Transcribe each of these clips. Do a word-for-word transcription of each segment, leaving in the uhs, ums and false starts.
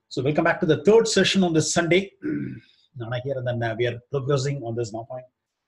So welcome back to the third session on this Sunday. Nana here, and then uh, we are progressing on this now point.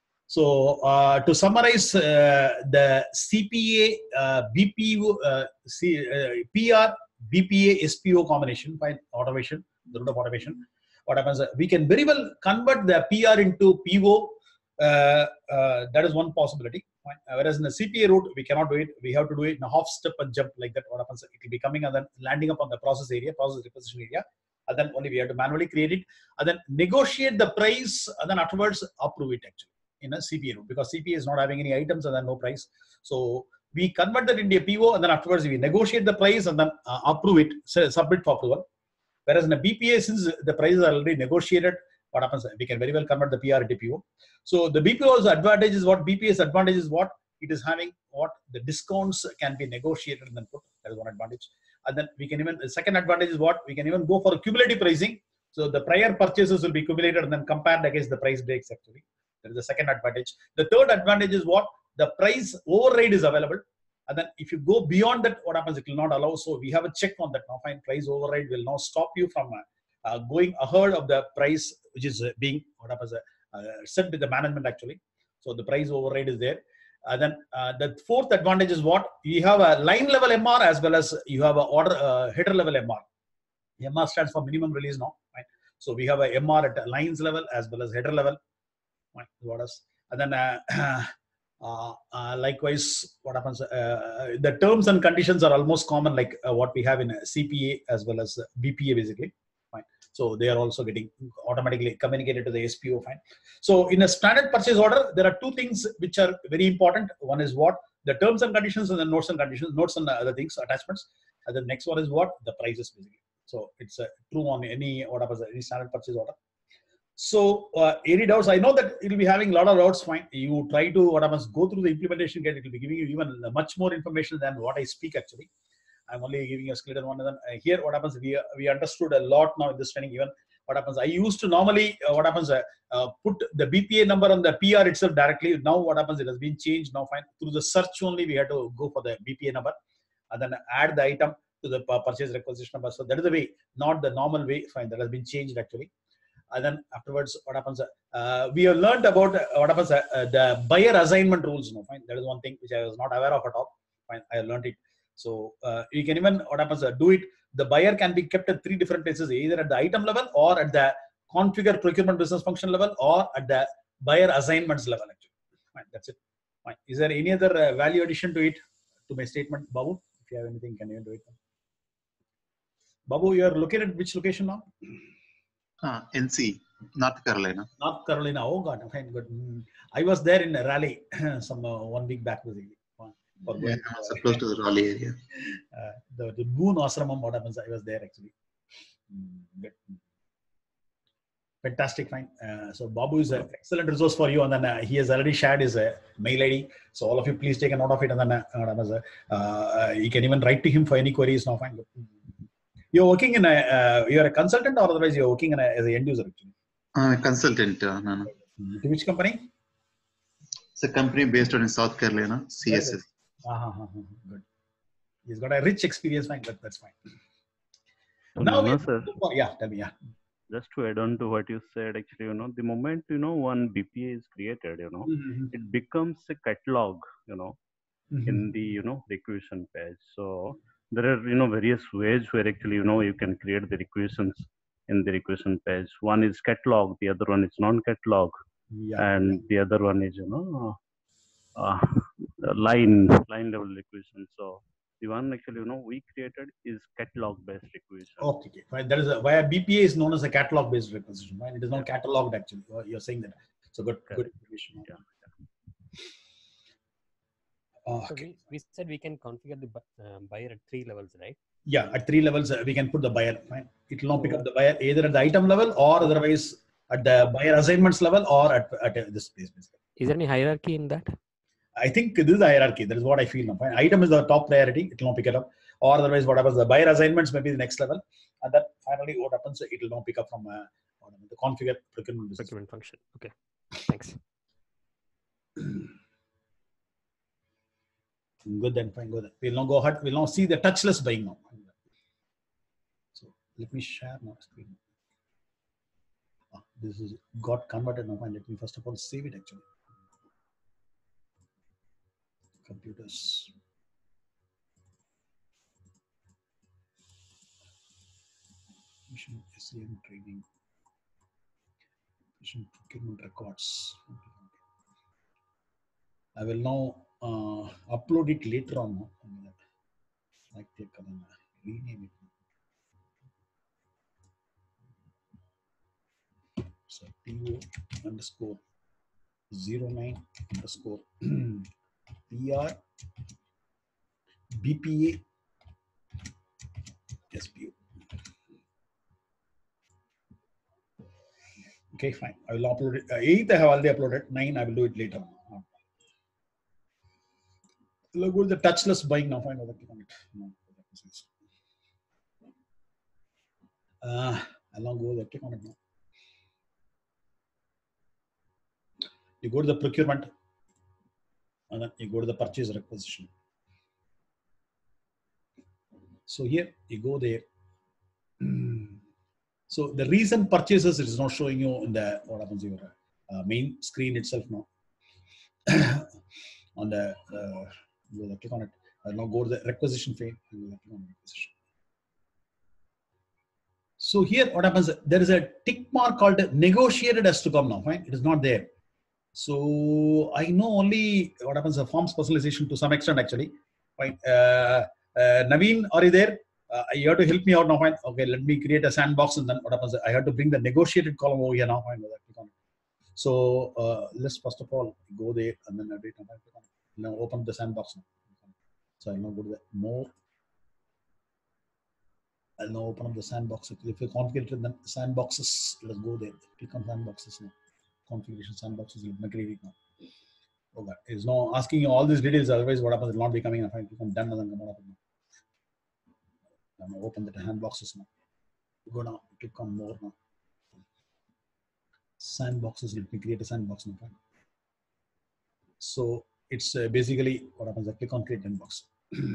So uh, to summarize, uh, the C P A, uh, B P O, uh, C, uh, P R, B P A, S P O combination, fine, automation, the root of automation. What happens? Uh, we can very well convert the P R into P O. Uh, uh, that is one possibility. Fine. Uh, whereas in the C P A route, we cannot do it. We have to do it in a half step and jump like that. What happens? It will be coming and then landing upon the process area, process requisition area. And then only we have to manually create it. And then negotiate the price. And then afterwards, approve it actually in a C P A route. Because C P A is not having any items and then no price. So we convert that into a P O. And then afterwards, we negotiate the price and then uh, approve it, so submit for approval. Whereas in a B P A, since the prices are already negotiated, what happens? We can very well convert the P R into P O. So the B P O's advantage is what? B P A's advantage is what? It is having what? The discounts can be negotiated and then put. That is one advantage. And then we can even, the second advantage is what? We can even go for cumulative pricing. So the prior purchases will be accumulated and then compared against the price breaks actually. That is the second advantage. The third advantage is what? The price override is available. And then if you go beyond that, what happens? It will not allow. So we have a check on that now. Fine, price override will now stop you from uh, uh, going ahead of the price, which is uh, being what happens, uh, uh, set with the management actually. So the price override is there. And then uh, the fourth advantage is what? You have a line level M R as well as you have a order uh, header level M R. M R stands for minimum release now. Right? So we have a M R at lines level as well as header level. Right? What else? And then uh, uh, uh, likewise, what happens? Uh, the terms and conditions are almost common like uh, what we have in C P A as well as B P A basically. Fine. So they are also getting automatically communicated to the S P O. Fine. So in a standard purchase order, there are two things which are very important. One is what? The terms and conditions and the notes and conditions, notes and other things, attachments. And the next one is what? The prices basically. So it's uh, true on any what happens, any standard purchase order. So uh, any doubts? I know that it will be having a lot of doubts. Fine. You try to what happens, go through the implementation guide. It will be giving you even much more information than what I speak actually. I'm only giving you a skeleton one. And then uh, here, what happens? We we understood a lot now in this training. Even what happens? I used to normally uh, what happens? Uh, uh, put the B P A number on the P R itself directly. Now what happens? It has been changed. Now fine. Through the search only, we had to go for the B P A number, and then add the item to the purchase requisition number. So that is the way, not the normal way. Fine. That has been changed actually. And then afterwards, what happens? Uh, we have learned about uh, what happens. Uh, the buyer assignment rules. No fine. That is one thing which I was not aware of at all. Fine. I learned it. So uh, you can even what happens? Uh, do it. The buyer can be kept at three different places, either at the item level or at the configure procurement business function level or at the buyer assignments level. Actually, fine. That's it. Fine. Is there any other uh, value addition to it to my statement, Babu? If you have anything, can you do it? Babu, you are located at which location now? Uh, N C, North Carolina. North Carolina. Oh God, fine, good. Mm. I was there in Raleigh some uh, one week back. Basically. For yeah, to, uh, close to the Raleigh area. Uh, the the Moon Ashramam, what happens? I was there actually. Mm, fantastic, fine. Uh, so Babu is an excellent resource for you, and then uh, he has already shared his uh, mail I D. So all of you, please take a note of it, and then uh, uh, you can even write to him for any queries. Now, fine. You're working in a uh, you're a consultant, or otherwise you're working in a, as an end user actually. Uh, consultant, uh, no, no. To which company? It's a company based out in South Carolina, C S S. Uh-huh, uh-huh, good. He's got a rich experience, fine, but that's fine. Now, no, sir. For, yeah, tell me, yeah. Just to add on to what you said, actually, you know, the moment, you know, one B P A is created, you know, mm-hmm. it becomes a catalog, you know, mm-hmm. in the, you know, requisition page. So there are, you know, various ways where actually, you know, you can create the requisitions in the requisition page. One is catalog, the other one is non-catalog, yeah. And the other one is, you know, uh, line line level requisition. So the one actually you know we created is catalog based requisition. Okay, okay. Right. That is a, why B P A is known as a catalog based requisition. Right? It is not cataloged actually. You're saying that. So good, good information. Yeah. Uh, so okay. we, we said we can configure the uh, buyer at three levels, right? Yeah, at three levels uh, we can put the buyer. Right? It will not pick up the buyer either at the item level or otherwise at the buyer assignments level or at, at uh, this place. Basically. Is there any hierarchy in that? I think this is the hierarchy. That is what I feel now. Fine. Item is the top priority. It will not pick it up. Or otherwise, what happens? The buyer assignments may be the next level. And then finally, what happens? It will not pick up from uh, the configure procurement business. Procurement function. Okay. Thanks. Good then. Fine. Good. We'll now go ahead. We'll now see the touchless buying now. So let me share my screen. Ah, this is got converted now. Fine. Let me first of all save it actually. Computers. Mission S E M training. Mission procurement records. I will now uh, upload it later on. Like click on rename it. So T O underscore zero nine underscore P R B P A S P O. Okay, fine. I will upload it. Uh, eighth I have already uploaded. Nine I will do it later. Look at the touchless buying now. Fine, click on it. No, uh, I'll now go there. Click on it now. You go to the procurement, and then you go to the purchase requisition. So here you go there. So the recent purchases it is not showing you in the what happens your uh, main screen itself now. On the uh, you click on it. I'll now go to the requisition frame. Click on requisition. So here what happens? There is a tick mark called negotiated as to come now. Fine, it is not there. So I know only what happens the forms personalization to some extent actually. Fine. Uh, uh, Naveen, are you there? Uh, you have to help me out now. Fine. Okay, let me create a sandbox and then what happens? I have to bring the negotiated column over here now. Fine. So uh, let's first of all go there and then edit. Now open the sandbox now. So I'll now go to the more. I'll now open up the sandbox. If you configure it, then sandboxes, let's go there. Click on sandboxes now. Configuration sandboxes, let me create it now. Okay, it's now asking you all these details, otherwise what happens, it will not be coming. If I click on done and then come up now. I'm going to open the sandboxes now. Go now, click on more now. Sandboxes, let me create a sandbox now. So it's uh, basically what happens, I click on create sandbox.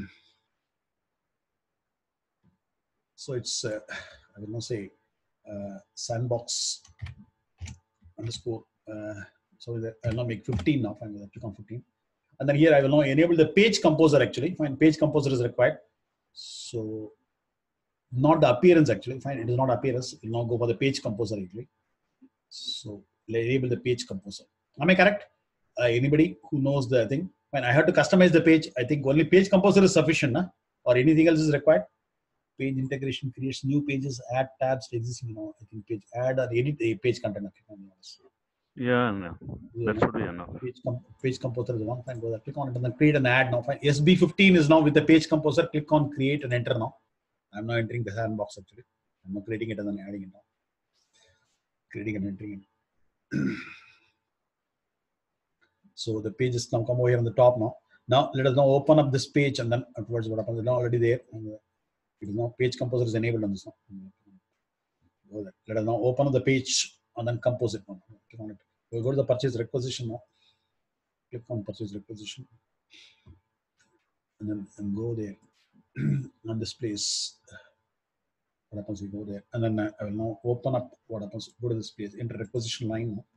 So it's, uh, I will not say uh, sandbox underscore, uh, so that I'll now make fifteen now, fine, click on fifteen. And then here I will now enable the page composer actually, fine, page composer is required. So not the appearance actually, fine, it is not appearance, it will now go for the page composer actually. So enable the page composer. Am I correct? Uh, anybody who knows the thing? Fine, I have to customize the page. I think only page composer is sufficient, nah? Or anything else is required? Page integration creates new pages, add tabs to existing, you know, I think page add or edit a page content. Yeah, no. That should be enough. Page, com page composer is one time, go there, click on it and then create an add now. Fine. S B fifteen is now with the page composer, click on create and enter now. I'm now entering the sandbox actually. I'm now creating it and then adding it now. Creating and entering it. So the page is now come over here on the top now. Now let us now open up this page and then afterwards what happens, it's now already there. And it is now page composer is enabled on this now. Let us now open up the page and then compose it now. Click on it. We'll go to the purchase requisition now. Click on purchase requisition. And then and go there. On this place. What happens? We go there. And then I will now open up what happens. Go to this place. Enter requisition line now.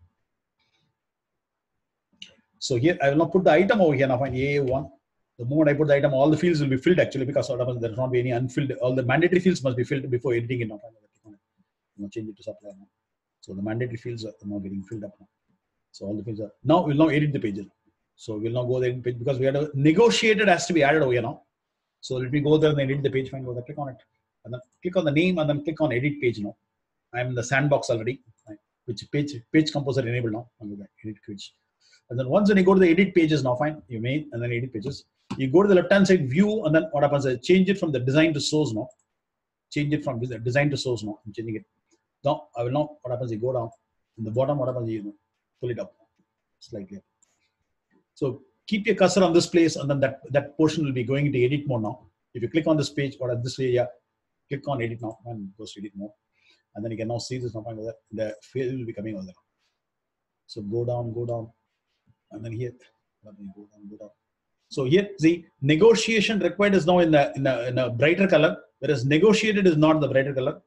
So here I will now put the item over here now. Find A one. The moment I put the item, all the fields will be filled actually because what happens, there will not be any unfilled. All the mandatory fields must be filled before editing it now. Now change it to supply now. So the mandatory fields are now getting filled up now. So all the fields are now we'll now edit the pages. So we'll now go there in page because we had a negotiated has to be added over here now. So let me go there and edit the page. Fine, go there, click on it, and then click on the name and then click on edit page now. I'm in the sandbox already. Which page page composer enabled now. I'm going to edit page. And then once when you go to the edit pages now, fine, you made and then edit pages. You go to the left hand side view and then what happens is change it from the design to source now. Change it from design to source now. I'm changing it. Now I will now what happens, you go down in the bottom, what happens, you know, pull it up slightly. So keep your cursor on this place and then that, that portion will be going into edit mode now. If you click on this page or at this area, click on edit now and goes to edit mode. And then you can now see this now, the field will be coming over there. So go down, go down. And then here, go down, go down. So here, see, negotiation required is now in the in a, in a brighter color, whereas negotiated is not the brighter color.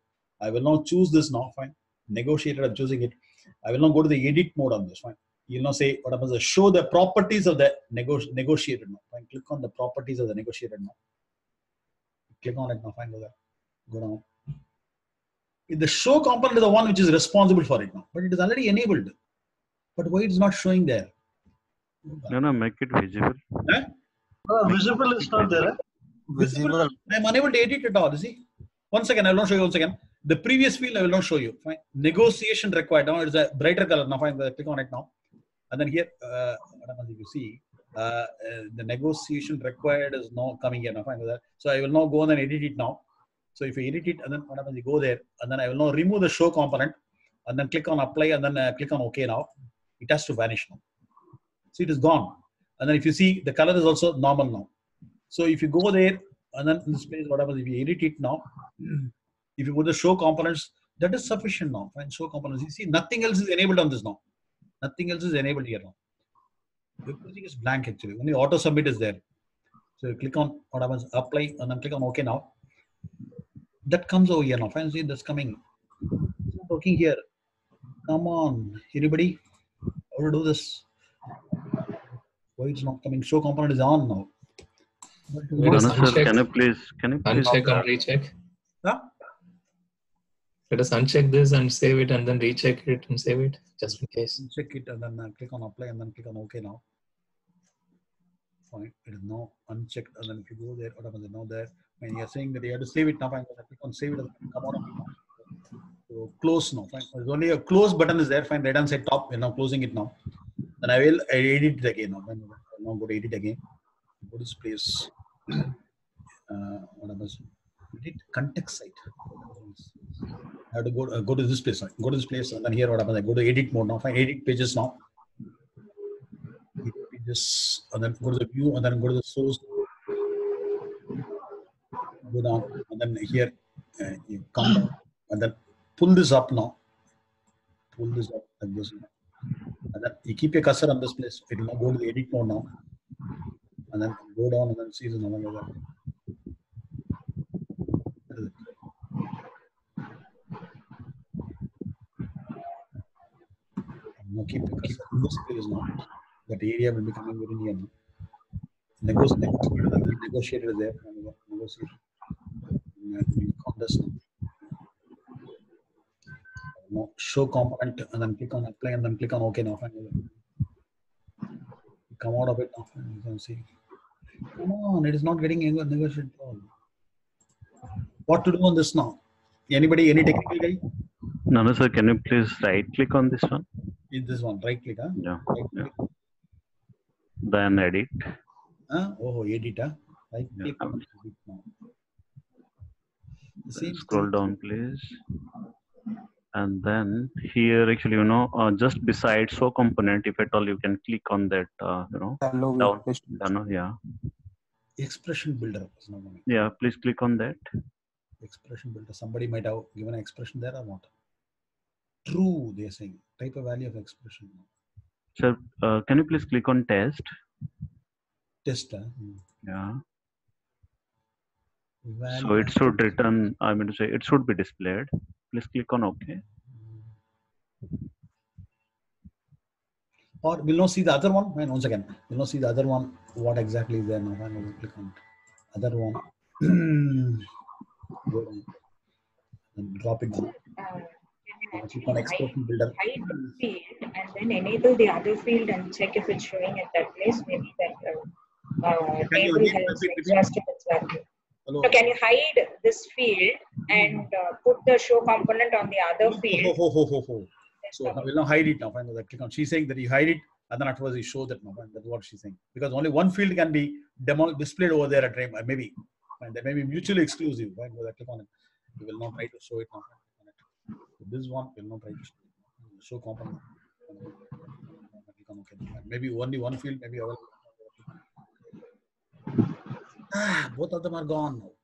I will now choose this now. Fine. Negotiated. I'm choosing it. I will now go to the edit mode on this. Fine. You'll now say what happens is show the properties of the nego negotiated now. Fine. Click on the properties of the negotiated now. Click on it now. Fine. Go there. Go down. The show component is the one which is responsible for it now, but it is already enabled. But why it's not showing there? No, no, make it visible. Huh? Uh, visible is not there. Eh? Visible. I'm unable to edit it all. You see? One second, I will not show you. One second. The previous field I will not show you. Fine. Negotiation required. Now it's a brighter color. Now fine. Click on it now. And then here, uh, if you see, uh, uh, the negotiation required is now coming here. Now fine with that. So I will now go and edit it now. So if you edit it, and then what happens? You go there, and then I will now remove the show component, and then click on apply, and then uh, click on OK now. It has to vanish now. See, it is gone. And then if you see, the color is also normal now. So if you go there, and then in this place, what happens? If you edit it now, if you put the show components, that is sufficient now. Fine, show components. You see, nothing else is enabled on this now. Nothing else is enabled here now. Everything is blank actually. Only auto submit is there. So you click on what happens? Apply, and then click on OK now. That comes over here now. Fine, see, that's coming. It's not working here. Come on, anybody? How to do this? Why it's not coming? Show component is on now. Ganesh sir, can you please, can you please uncheck and recheck? Huh? Let us uncheck this and save it, and then recheck it and save it, just in case. Check it and then uh, click on apply and then click on OK now. Fine, it is now unchecked, and then if you go there, what happens? Now there, when you are saying that you have to save it now, fine. Click on save it, and come out of it now. So close now. Fine. There's only a close button is there. Fine, right hand side top. We're now closing it now. Then I will edit it again now. Then I'll now go to edit again. Go to this place. Uh, what happens? Edit context site. I have to go uh, go to this place. Go to this place, and then here what happens? I go to edit mode now. Fine, edit pages now. Edit pages, and then go to the view, and then go to the source. Go down, and then here uh, you come down, and then pull this up now. Pull this up like this, and then you keep your cursor on this place. It will now go to the edit mode now, and then go down and then see the number like that. Now keep the cursor in this place now. That area will be coming very near now. Negotiated, negotiated is there. Negotiation. On this now. Now show component, and then click on apply, and then click on OK now. Come out of it now. You can see. Come on, it is not getting negotiated at all. What to do on this now? Anybody, any technical guy? No, no, sir. Can you please right click on this one? In this one, right click, huh? Yeah. Right click. Yeah. Then edit. Huh? Oh, edit, huh? Right click Yeah. on edit now. The same Scroll thing. down, please. And then here, actually, you know, uh, just beside show component, if at all, you can click on that, uh, you know, Hello, down, please. down, yeah. Expression builder is not coming. Yeah, please click on that. Expression builder. Somebody might have given an expression there or not. True, they're saying. Type a value of expression. Sir, uh, can you please click on test? Test. Huh? Hmm. Yeah. Value So it should return, I mean to say, it should be displayed. Please click on OK. Or we'll not see the other one. Wait, one second. We'll not see the other one. What exactly is there now? We'll click on it. Other one. Go down. And drop it down. Uh, Uh, click on expression builder. hide the field and then enable the other field and check if it's showing at that place. Maybe that uh, uh, Can you table read- has repeat- exhausted its value. Hello. So can you hide this field and uh, put the show component on the other Ho, field? ho, ho, ho, ho. So I will now hide it now. Fine. That click on. She's saying that you hide it, and then afterwards you show that now. Fine. That's what she's saying. Because only one field can be demo displayed over there at time. Maybe. Fine. That may be mutually exclusive. Fine. So that click on it. We will not try to show it now. Fine. So this one will not try to show, it. Show component. Maybe only one field. Maybe other. Ah, both of them are gone now.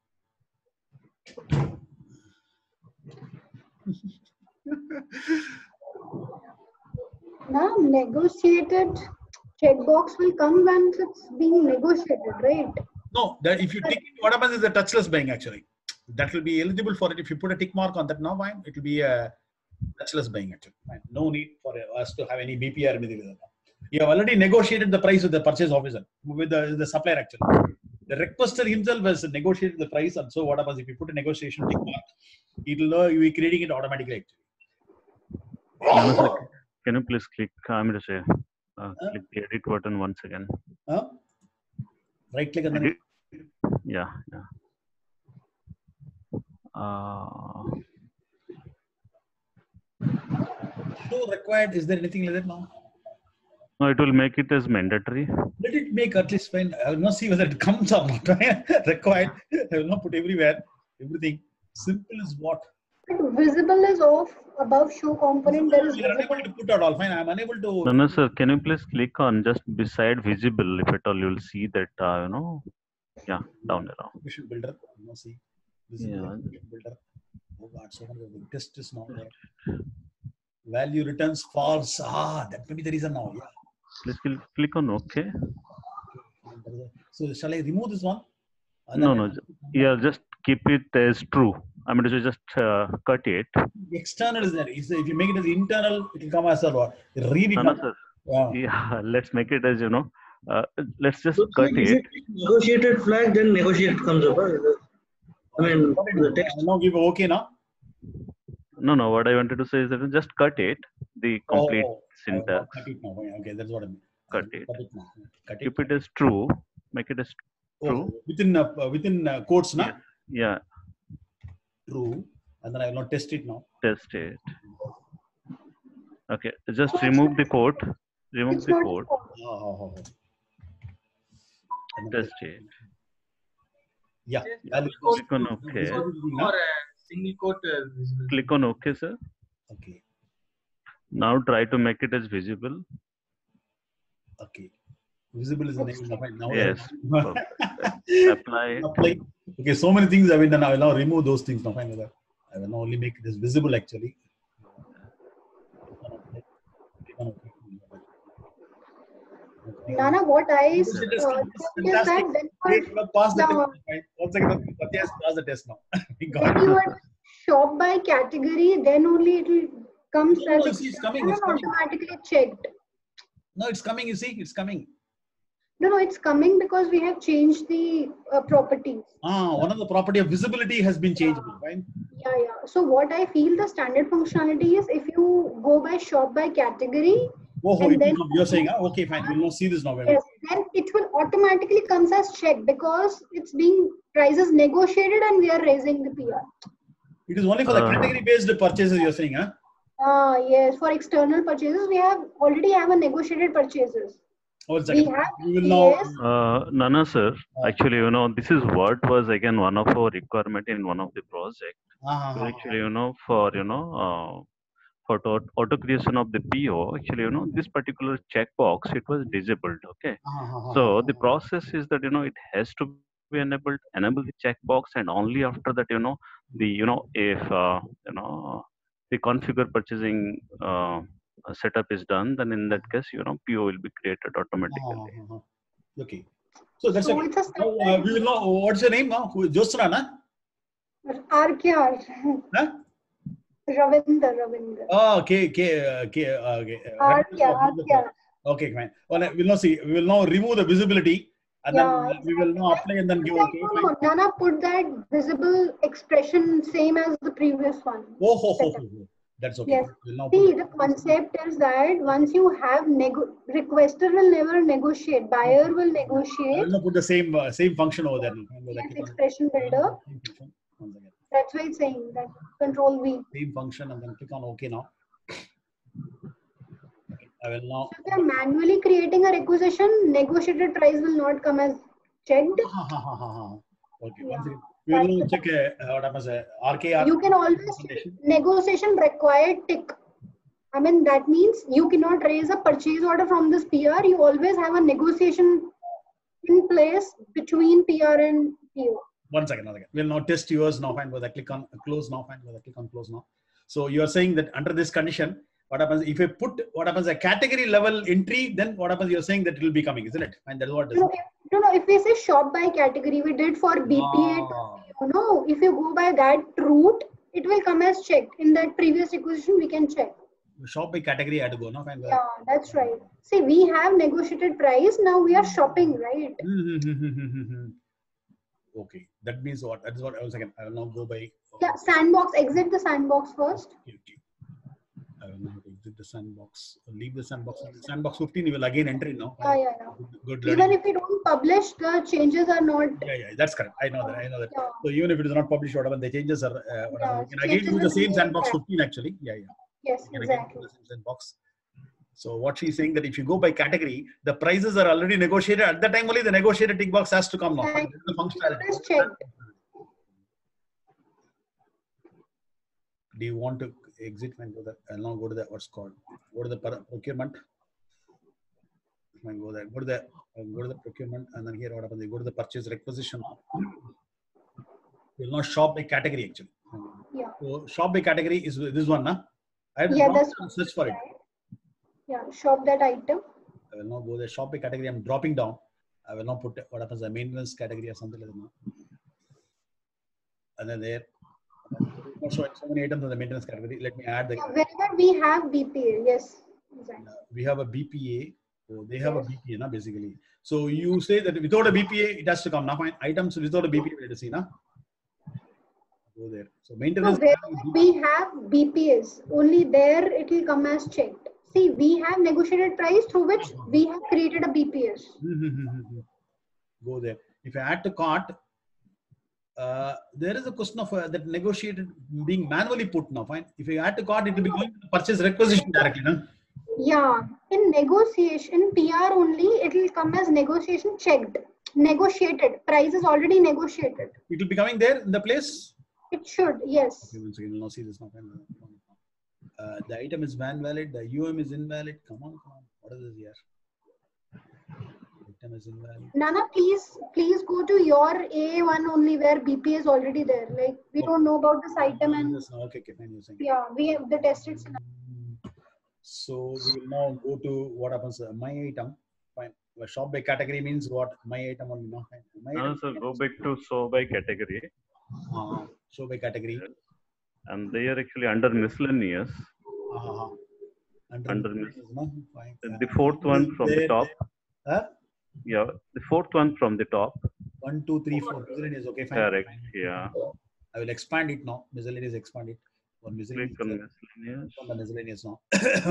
Now, negotiated checkbox will come when it's being negotiated, right? No, that if you tick it, what happens is the touchless buying actually. that will be eligible for it. If you put a tick mark on that now, fine, it will be a touchless buying actually. Fine. No need for us to have any B P or anything like that. You have already negotiated the price with the purchase officer, with the, the supplier actually. The requester himself has negotiated the price, and so what happens if you put a negotiation tick mark, it will uh, you be creating it automatically actually. No, sir, can you please click? I'm going to say, uh, Huh? click the edit button once again. Huh? Right click and then Edit. Yeah, yeah. Uh, show required. Is there anything like that now? no, it will make it as mandatory. Let it make at least fine. I will not see whether it comes or not. Required. I will not put everywhere. Everything. Simple is what? Visible is off. Above show component, there is We are unable visible. to put out all fine. I am unable to. No, no, sir. Can you please click on just beside visible? If at all, you will see that, uh, you know, yeah, down there. Vision builder. I will not see. Visible Yeah. vision builder. Oh God, so many of the test is not there. Value returns false. Ah, that may be the reason now. Yeah. Please click, click on OK. So shall I remove this one? And No, then no. ju- Yeah, just keep it as true. I mean, to just uh, cut it. External is there. If you make it as internal, it will come as a what? Read it No, no, now. sir. Yeah. Yeah, let's make it as, you know, uh, let's just So cut if it. it negotiated flag, then negotiate comes up. huh? I mean, What it the is. text. I now give a okay now. No, no. What I wanted to say is that just cut it. The complete Oh, I will syntax. not cut it now. Okay, that's what I mean. Cut I will it. Cut it now. Cut it. Keep it as true. Make it as true. Oh, within uh, within uh, quotes, na? Yeah. True. And then I will not test it now. Test it. Okay. Just remove the quote. Remove It's the not. quote. Oh, oh, oh, oh. And then Test it. Yeah. Just Value quote Click on to- OK. to- or a single quote uh, visible. Click on OK, sir. Okay. Now try to make it as visible. Okay. Visible is the name of it now. Yes. Perfect. Apply. Apply. Okay, so many things have been done. I will now remove those things now. Fine with that. I will now only make this visible actually. Nana, what I This uh, is think is that fantastic. when Great, you you have passed the Yeah. test. Fine. Once again, Satya has passed the test now. We got when it. you are shop by category, then only it will comes No, no, as you see, it's coming, external it's and coming. automatically checked. No, it's coming. You see, it's coming. No, no, it's coming because we have changed the uh, properties. Ah, one of the property of visibility has been changed. Fine. Yeah, yeah. So what I feel the standard functionality is if you go by shop by category, Oh, oh, and it then will come. You're saying, ah, okay, fine. We'll not see this now. yes, then it will automatically comes as checked because it's being prices negotiated and we are raising the P R. It is only for the Uh, category-based purchases. You're saying, huh? Ah, yes. For external purchases, we have already have a negotiated purchases. Oh, one We second. have We will now. yes. Uh, Nana, sir. Actually, you know, this is what was again one of our requirement in one of the project. Ah, ah, So ah, actually, you know, for you know, uh, for auto, auto creation of the P O, actually, you know, this particular checkbox it was disabled. Okay. ah, ah, ah, So ah, the ah. process is that you know it has to be enabled. Enable the checkbox, and only after that, you know, the you know if uh, you know the configure purchasing uh, setup is done, then in that case, you know, P O will be created Ah, automatically. ah, ah, ah. Okay. So that's So okay. it's a Now, uh, we will know what's your name now. Who Josna, na? R K R. Huh? Ravinder, Ravinder. Oh, okay, okay, uh, okay, uh, okay. uh, R K R, R K R. Okay, fine. Well, uh, we'll now see. We will now remove the visibility, and Yeah, then we will now apply and then give okay. No, Fine. no, Nana put that visible expression same as the previous one. Oh, ho, ho, setup. ho, ho. That's okay. Yes. We'll now See, put the concept is that once you have nego- requester will never negotiate, buyer will I negotiate. will now put the same uh, same function over there. Fine, with that Yes, click on- expression builder. Same function. Once again. That's why it's saying that control V. Same function and then click on OK now. Okay, I will now. If you're manually creating a requisition, negotiated price will not come as checked. Ha, ha, ha, ha, ha. Okay, Yeah. once again. We will now check uh, what happens. Uh, R K R. You can always negotiation required tick. I mean, that means you cannot raise a purchase order from this P R. You always have a negotiation in place between P R and P O. One second, one second. We'll now test yours now. Fine, with I click on close now. Fine, with I click on close now. So you are saying that under this condition, what happens if I put what happens a category level entry, then what happens? You're saying that it will be coming, isn't it? And that's what. No, if, no, no. If we say shop by category, we did for B P A. Ah. You know, if you go by that route, it will come as checked. In that previous requisition, we can check. Shop by category, I had to go. No, fine. Yeah, that's right. See, we have negotiated price. Now we are shopping, right? Okay, that means what? That is what I was saying. I will now go by. Yeah, sandbox. Exit the sandbox first. Okay, okay. I will now exit the sandbox. Leave the sandbox. Sandbox fifteen. You will again enter now. Yeah, yeah, yeah. Good. Even learning. if we don't publish, the changes are not. Yeah, yeah, that's correct. I know that. I know that. Yeah. So even if it is not published, whatever the changes are, uh, whatever, Yeah, we can again changes do the will same be sandbox exact. fifteen actually. Yeah, yeah. Yes, We can again exactly. do the same sandbox. So what she's saying that if you go by category, the prices are already negotiated. At that time only the negotiated tick box has to come now. Right. This is the functionality. Just checked. Do you want to exit and go there? I'll now go to the what's called go to the procurement. Go there. Go to the uh, go to the procurement, and then here what happens? You go to the purchase requisition. You'll not shop by category actually. Yeah. So shop by category is this one, na? I have to Yeah, drop that's and search for it. Yeah, shop that item. I will now go the shop by category. I'm dropping down. I will now put what happens the maintenance category or something like that. And then there. Showing so many items in the maintenance category. Let me add the. Yeah, wherever we have B P A, yes. Exactly. Uh, we have a B P A. So they have a B P A, na, basically. So you say that without a B P A, it has to come. Now, fine. Items without a B P A, let us see, na. Go there. So So maintenance. wherever we have B P As, only there it will come as checked. See, we have negotiated price through which we have created a B P S. Go there. If I add to cart, uh, there is a question of uh, that negotiated being manually put now. Fine. If you add to cart, it will be going to purchase requisition directly. Na? Yeah, in negotiation, P R only, it will come as negotiation checked. Negotiated. Price is already negotiated. It will be coming there in the place. It should, yes. Okay, one second, we'll now see this now. Uh, the item is van valid, the U M is invalid. Come on, come on. What is this here? Item is invalid. Nana, please, please go to your A one only where B P is already there. Like, we don't know about this item and Yes, no, okay, okay, fine, you're saying. yeah, we have the tested scenario. So we will now go to what happens. Uh, my item. Fine. Well, shop by category means what? My item only. No, fine. My Now, item. so go back to show by category, Uh, show by category. and they are actually under miscellaneous. Uh, under, Under no? Fine. The fourth one from the There- top. Huh? Yeah, the fourth one from the top. One, two, three, four. Miscellaneous. Okay, fine. Correct. Fine. Yeah. I will expand it now. Miscellaneous, expand it. One miscellaneous. Click on miscellaneous, On the miscellaneous now.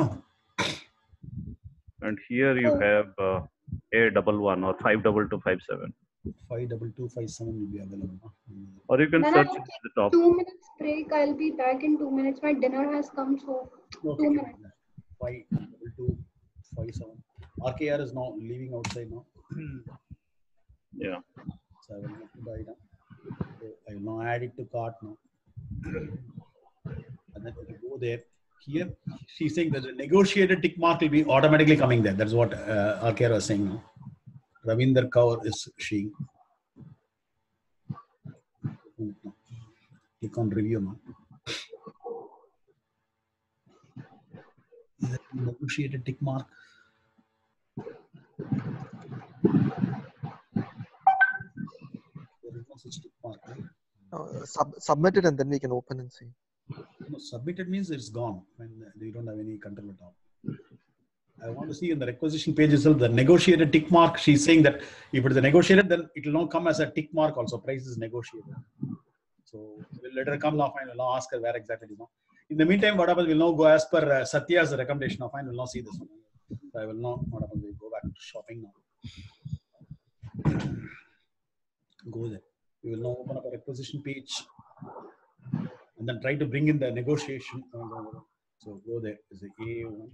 and here you have uh, A double one or five double two five seven, Five double two five seven will be available. No? or you can Nana, search okay. at the top. Two minutes break. I'll be back in two minutes. My dinner has come, so Okay, two okay. minutes. Five double two five seven. R K R is now leaving outside now. Yeah. So I will not buy it now. So I will now add it to cart now. And then if you go there, here she's saying that the negotiated tick mark will be automatically coming there. That's what uh, R K R was saying now. Ravinder Kaur is seeing. Click on review now. Negotiated tick mark. There is no such tick mark, right? Uh, sub submit it and then we can open and see. No, submitted means it's gone when you don't have any control at all. I want to see in the requisition page itself the negotiated tick mark. She's saying that if it is a negotiated, then it will not come as a tick mark also. Price is negotiated. So we'll let her come now. Fine. We'll now ask her where exactly it is now. In the meantime, what happens? We'll now go as per uh, Satya's recommendation. Now, fine. We'll now see this one. So I will now. What happens? We'll go back to shopping now. Go there. We will now open up a requisition page and then try to bring in the negotiation. So go there. Is the A one.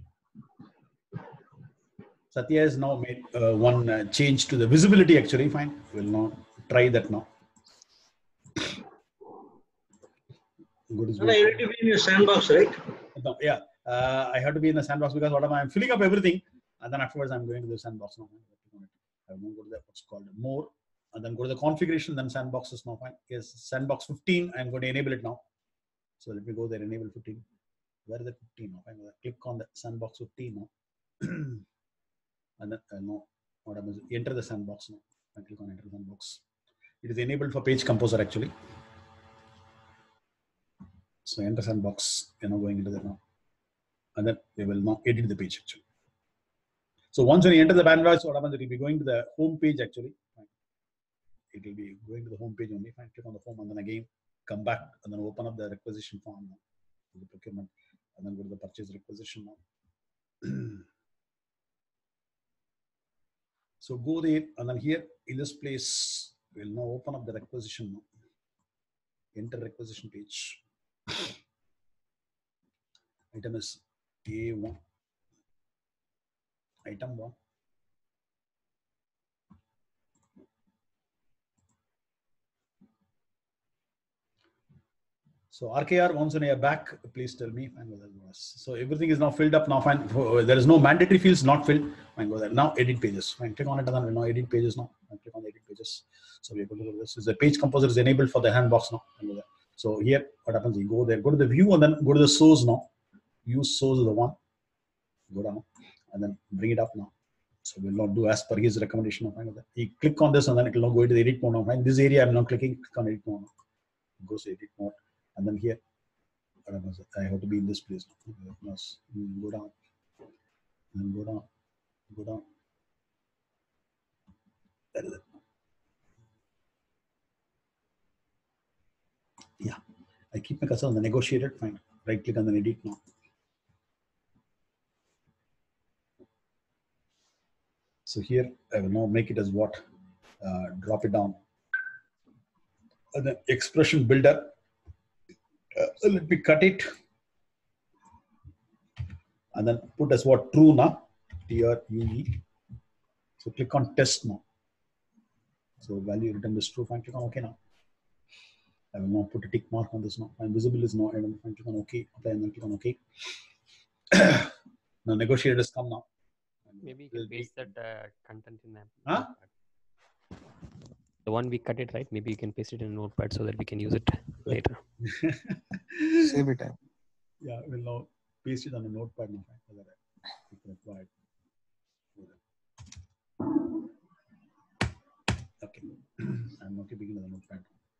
Satya has now made uh, one uh, change to the visibility actually. Fine. We'll now try that now. Good is Nana, you need to be in your sandbox, right? No, yeah. Uh, I have to be in the sandbox because what am I? I'm filling up everything and then afterwards I'm going to the sandbox now. I will go to the what's called more and then go to the configuration. Then sandbox is now fine. Yes, sandbox fifteen. I'm going to enable it now. So let me go there. Enable fifteen. Where is the fifteen now? Fine. Click on the sandbox fifteen now. And then uh, no, what happens? Enter the sandbox now. I click on enter the sandbox. It is enabled for Page Composer actually. So enter sandbox, you know, going into that now. And then we will now edit the page actually. So once when you enter the bandwidth, what happens? It will be going to the home page actually. It will be going to the home page only. Fine. Click on the home and then again come back and then open up the requisition form now. The procurement and then go to the purchase requisition now. So go there and then here in this place, we'll now open up the requisition now. Enter requisition page. Item is A one. Item one. So R K R, once when you're back, please tell me. Fine, go there. So everything is now filled up now. Fine. There is no mandatory fields not filled. Fine, go there. Now edit pages. Fine, click on it and then we'll now edit pages now. Fine, click on the edit pages. So we're going to do this. Is the Page Composer is enabled for the handbox now. Fine, go there. So here, what happens? You go there, go to the view and then go to the source now. Use source is the one. Go down and then bring it up now. So we'll not do as per his recommendation. Fine, go there. You click on this and then it will now go into the edit mode now. Fine. This area I'm now clicking. Click on edit mode now. Goes to edit mode. And then here, I have to be in this place. Go down, and go down, go down. That is it. Yeah, I keep my cursor on the negotiated. Fine. Right click on the edit now. So here, I will now make it as what? Uh, drop it down. And then expression builder. Uh, let me cut it and then put as what? True now. T R U E. So click on test now. So value return is true. Fine. Click on OK now. I will now put a tick mark on this now. And visible is now. I will click on OK. Apply and then click on OK. Now negotiated has come now. Maybe you can paste that uh, content in that. Huh? The one we cut it, right? Maybe you can paste it in a notepad so that we can use it later. Save it time. Yeah, we'll now paste it on a notepad now. If required. Okay. I'm not keeping it on the notepad.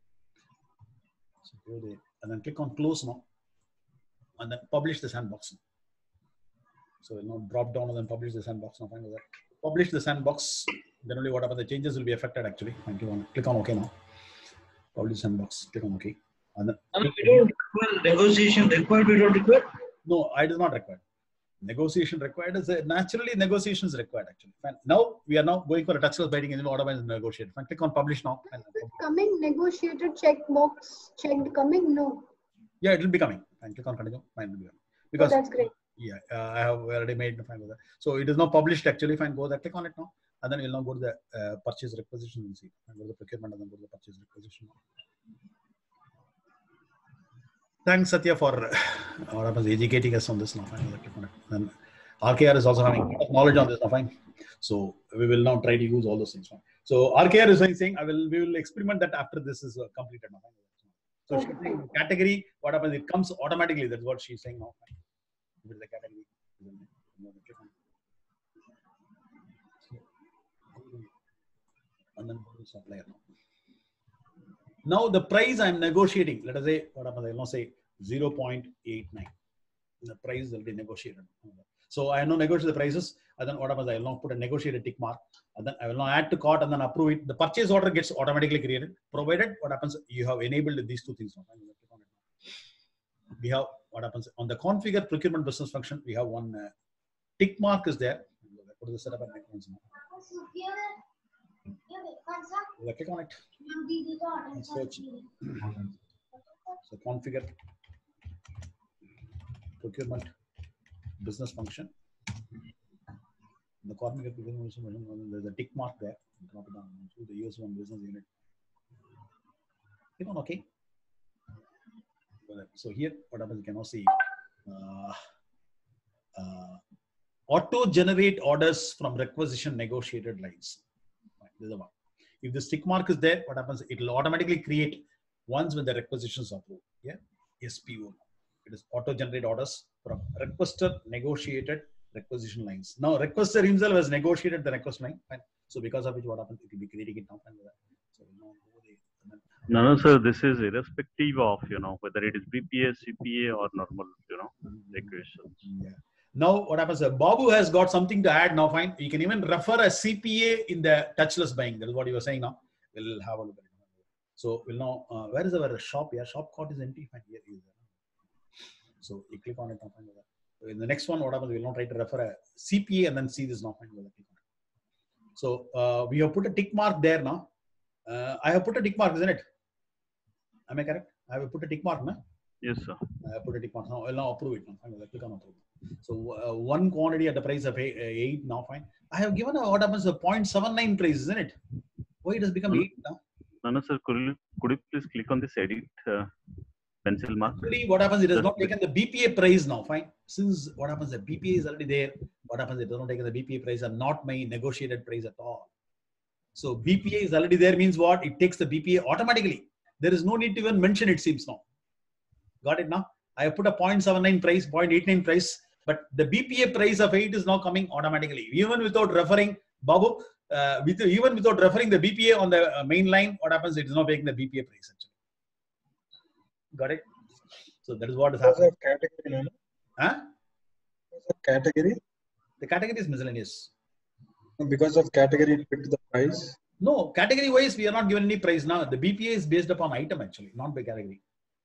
So go there and then click on close now. And then publish the sandbox now. So we'll now drop down and then publish the sandbox now. Find that. Publish the sandbox. Then only whatever the changes will be affected actually. Thank you. Click on OK now. Publish sandbox. Click on OK. And then I mean, we don't require negotiation required. We don't require. No, I do not require. Negotiation required is a, naturally negotiation is required actually. Fine. Now we are now going for a touchless bidding in automated negotiate. Fine. Click on publish now. Fine. Coming negotiated checkbox checked coming no. Yeah, it will be coming. Fine. Click on continue. Fine. Will be coming. Because oh, that's great. Yeah, uh, I have already made fine with that. So it is now published actually. Fine, go there, click on it now, and then we'll now go to the uh, purchase requisition and see. And go to the procurement and then go to the purchase requisition. Thanks, Satya, for uh, educating us on this now. Fine, click on it. And R K R is also having knowledge on this now. Fine. So we will now try to use all those things. Fine. So R K R is saying, I will we will experiment that after this is uh, completed now. So she's saying category, what happens? It comes automatically. That's what she's saying now. Fine. With the category. And then supplier now. Now the price I'm negotiating, let us say, what happens? I will now say zero point eight nine. The price will be negotiated. So I will now negotiate the prices, and then what happens? I will now put a negotiated tick mark, and then I will now add to cart and then approve it. The purchase order gets automatically created, provided what happens? You have enabled these two things now. We have what happens on the configure procurement business function. We have one uh, tick mark is there. What is the setup and maintenance now? Click on it. And search. So configure procurement business function. In the configure procurement business function, there's a tick mark there. Drop it down to the U S one business unit. Click on OK. So here, what happens? You can now see uh, uh, auto generate orders from requisition negotiated lines. Right, this is the one. If the tick mark is there, what happens? It will automatically create once when the requisitions are approved. Yeah, S P O. It is auto generate orders from requester negotiated requisition lines. Now requester himself has negotiated the request line. Fine. So because of which what happens, it will be creating it now. So we'll know no, no, sir. This is irrespective of you know whether it is B P A, C P A, or normal you know equations. Yeah. Now what happens? Uh, Babu has got something to add now. Fine. You can even refer a C P A in the touchless buying. That is what you were saying now. We'll have a look at it. So we'll know uh, where is our shop? Yeah, shop cart is empty. Fine. Here is. So you click on it now. Fine. So in the next one, what happens? We'll not try to refer a C P A and then see this now. Fine. So uh, we have put a tick mark there now. Uh, I have put a tick mark, isn't it? Am I correct? I have put a tick mark, no? Yes, sir. I have put a tick mark. Now I'll now approve it. Now. Fine. Click on approve. So uh, one quantity at the price of eight, uh, eight now. Fine. I have given a, what happens? A zero point seven nine price, isn't it? Why it has become eight now? No, no, sir. Could you, could you please click on this edit uh, pencil mark? What happens? It has not taken the B P A price now. Fine. Since what happens? The B P A is already there. What happens? It does not take the B P A price and not my negotiated price at all. So B P A is already there means what? It takes the B P A automatically. There is no need to even mention it seems now. Got it now? I have put a zero point seven nine price, zero point eight nine price, but the B P A price of eight is now coming automatically. Even without referring, Babu, uh, with, even without referring the B P A on the uh, main line, what happens? It is not taking the B P A price actually. Got it? So that is what is happening. Category, no? Huh? Category? The category is miscellaneous. Because of category, it picked the price. No, category wise, we are not given any price now. The B P A is based upon item actually, not by category.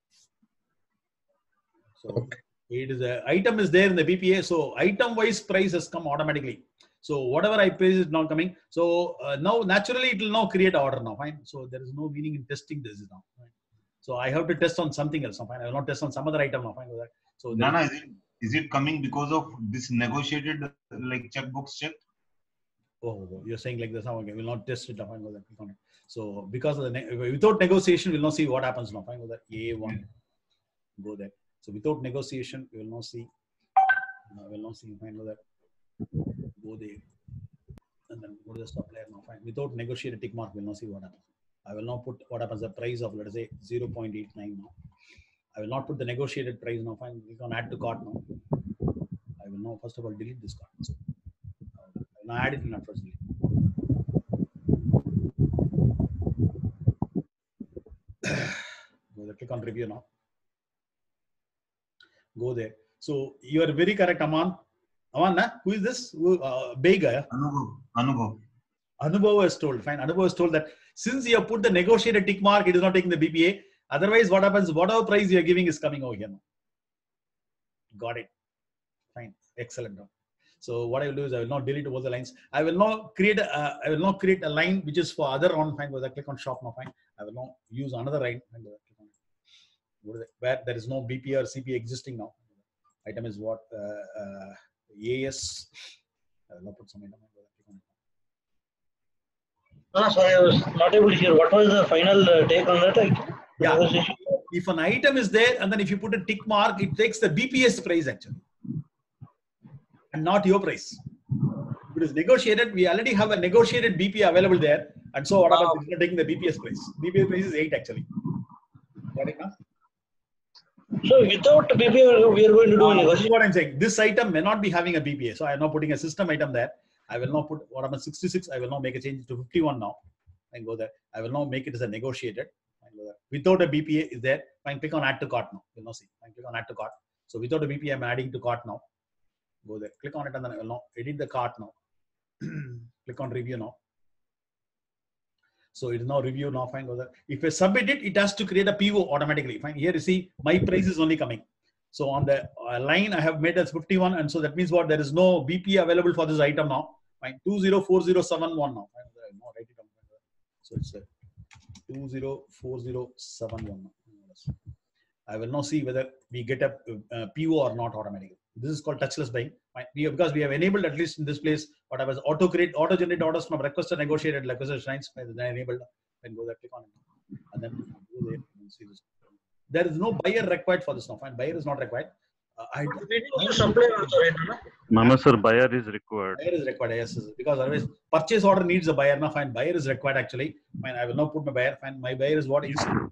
So okay. It is a item is there in the B P A. So item wise price has come automatically. So whatever I pay is now coming. So uh, now naturally it will now create order now. Fine. So there is no meaning in testing this now. Fine. So I have to test on something else. Now, fine. I will not test on some other item now. Fine. So Nana, is it is it coming because of this negotiated like checkbooks check? Oh, you're saying like this. Okay, we'll not test it now. Fine. Click on it. So because of the ne without negotiation, we'll not see what happens now. Fine. A one, go there. So without negotiation, we will not see. Uh, we will not see. Fine. That go there, and then go to the supplier now. Fine. Without negotiated tick mark, we will not see what happens. I will not put what happens. The price of let us say zero point eight nine now. I will not put the negotiated price now. Fine. Click on add to cart now. I will now first of all delete this cart. So, I will now add it in at first. Go there. Click on review now. Go there. So you are very correct, Aman. Aman, na? Who is this? Who, uh, Bega. Anubhav. Anubhav. Anubhav has told. Fine. Anubhav has told that since you have put the negotiated tick mark, it is not taking the B P A. Otherwise, what happens? Whatever price you are giving is coming over here now. Got it. Fine. Excellent. So what I will do is I will not delete all the lines. I will not create a, uh, I will not create a line which is for other on. Fine. Whether I click on shop now. Fine. I will not use another line. Fine. Where there is no B P A or C P A existing now. Item is what uh, uh, A S. I will not put some item. Ah, sorry, I was not able to hear. What was the final uh, take on that? Like, yeah. If an item is there and then if you put a tick mark, it takes the B P S price actually, and not your price. If it is negotiated, we already have a negotiated B P A available there, and so what happens? It's not taking the B P S price. B P S price is eight actually. Got it now? So without B P A, we are going to do uh, a negotiation. This is what I'm saying. This item may not be having a B P A, so I am not putting a system item there. I will not put what I'm at sixty-six. I will now make a change to fifty-one now and go there. I will now make it as a negotiated. Without a B P A is there. Fine. Click on add to cart now. You'll now see. Fine. Click on add to cart. So without a B P A, I'm adding to cart now. Go there. Click on it and then I will now edit the cart now. Click on review now. So it is now review now. Fine. Go there. If I submit it, it has to create a P O automatically. Fine. Here you see my price is only coming. So on the uh, line I have made as fifty-one, and so that means what? There is no B P A available for this item now. Fine. two zero four zero seven one now. Fine. No, write it down. So it's uh, two zero four zero seven one. I will now see whether we get a, a P O or not automatically. This is called touchless buying. Fine. We have, because we have enabled at least in this place what I was auto create, auto generate orders from requester negotiated requester lines. Then enabled. Then go there, click on it, and then go there and see this. There is no buyer required for this now. Fine. Buyer is not required. Uh, I, Mama sir, buyer is required. Buyer is required, yes, because otherwise purchase order needs a buyer now. Fine, buyer is required actually. Fine, I will now put my buyer. Fine, my buyer is what? Instructor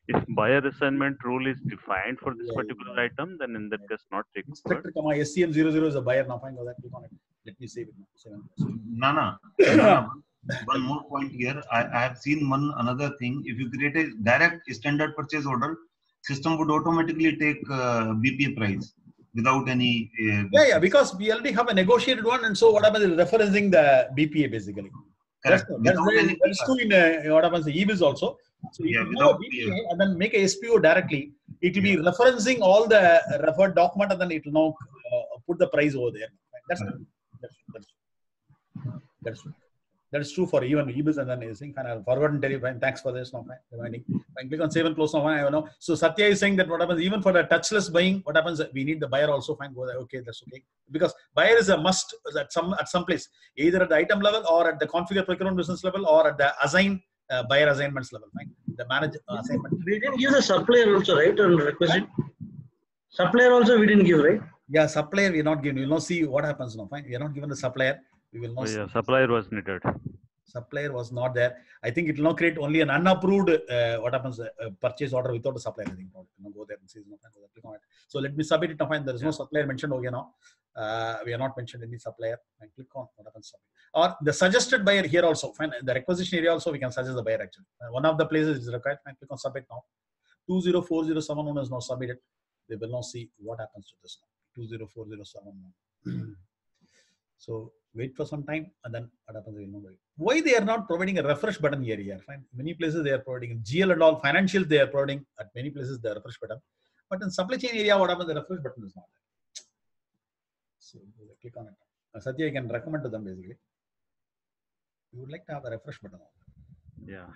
If buyer assignment rule is defined for this Yeah, particular yeah. item, then in that case not required. Inspector, comma, S C M zero zero is a buyer now. Fine, go that, click on it. Let me save it now. Seven. Nana, Nana, one more point here. I, I have seen one another thing. If you create a direct standard purchase order, system would automatically take uh, B P A price without any. Uh, Yeah, yeah, because we already have a negotiated one, and so what happens is referencing the B P A basically. Correct. That's, that's, Without very, any that's true in uh, what happens in E B I S also. So if Yeah, you do a without B P A P A. and then make a S P O directly, it will be referencing all the referred document, and then it will now uh, put the price over there. That's true. That's true. That's true. That's true. That's true for even E B I S and then anything. Fine, I've forgotten to tell you. Fine, thanks for this. No, fine, reminding. Fine, click on save and close now. Fine, I know. So Satya is saying that what happens even for the touchless buying, what happens? We need the buyer also. Fine, go there. Okay, that's okay. Because buyer is a must at some at some place, either at the item level or at the configure procurement business level or at the assign uh, buyer assignments level. Fine, the manage uh, assignment. We didn't give the supplier also, right? On requisite. Supplier also we didn't give, right? Yeah, supplier we are not given. We will not see what happens now. Fine, we are not given the supplier. We will not. Oh, yeah, see. supplier was needed. Supplier was not there. I think it will now create only an unapproved uh, what happens uh, purchase order without a supplier. I think you know, go there and see. No, click on it. So let me submit it now. Fine, there is no supplier mentioned over here now. Uh, we are not mentioned any supplier. And click on what happens. Or the suggested buyer here also. Fine, the requisition area also we can suggest the buyer actually. Uh, one of the places is required. Fine, click on submit now. two zero four zero seven one is now submitted. They will now see what happens to this now. two zero four zero seven one. So wait for some time and then what happens? We'll know why they are not providing a refresh button here. Here, fine. Many places they are providing in G L and all financials they are providing at many places the refresh button, but in supply chain area, what happens? The refresh button is not there. So click on it. Uh, Satya, you can recommend to them basically. You would like to have a refresh button on. Yeah.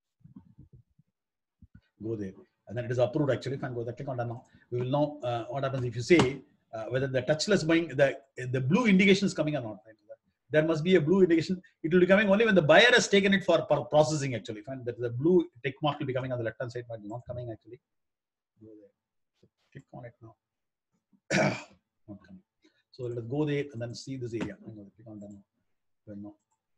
Go there and then it is approved actually. Fine, go there. Click on that now. We will know uh, what happens if you say. Uh, whether the touchless buying, the the blue indication is coming or not. Right? There must be a blue indication. It will be coming only when the buyer has taken it for, for processing actually. Fine, that the blue tick mark will be coming on the left hand side, but not coming actually. Go there. So click on it now. Not coming. So let us go there and then see this area. Click on that now. now.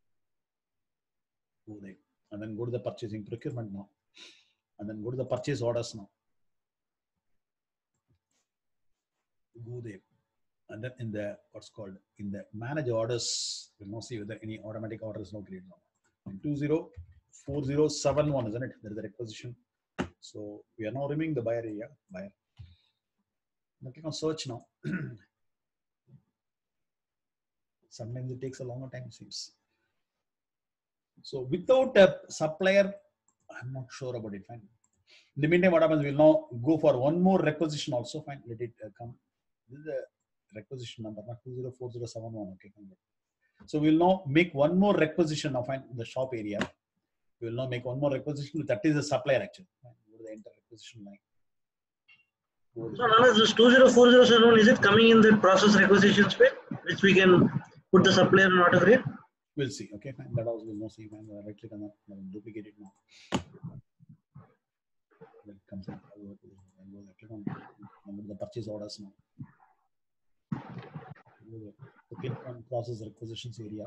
Go there and then go to the purchasing procurement now, and then go to the purchase orders now. Go there and then in the what's called in the manage orders we'll now see whether any automatic order is now created now. two zero four zero seven one, isn't it? There is a requisition. So we are now removing the buyer area. Buyer. Now click on search now. Sometimes it takes a longer time, it seems. So without a supplier, I'm not sure about it. Fine. In the meantime, what happens? We'll now go for one more requisition also. Fine. Let it uh, come. This is the requisition number, not two zero four zero seven one. Okay. So we'll now make one more requisition now. Fine. The shop area. We will now make one more requisition. That is the supplier actually. Fine. Go to the enter requisition line. So now this two zero four zero seven one, is it coming in the process requisitions page, which we can put the supplier and auto create? We'll see. Okay. Fine. That also will now see. Fine. Right click on that. Duplicate it now. That comes in. Click on the purchase orders now. So click on process requisitions area.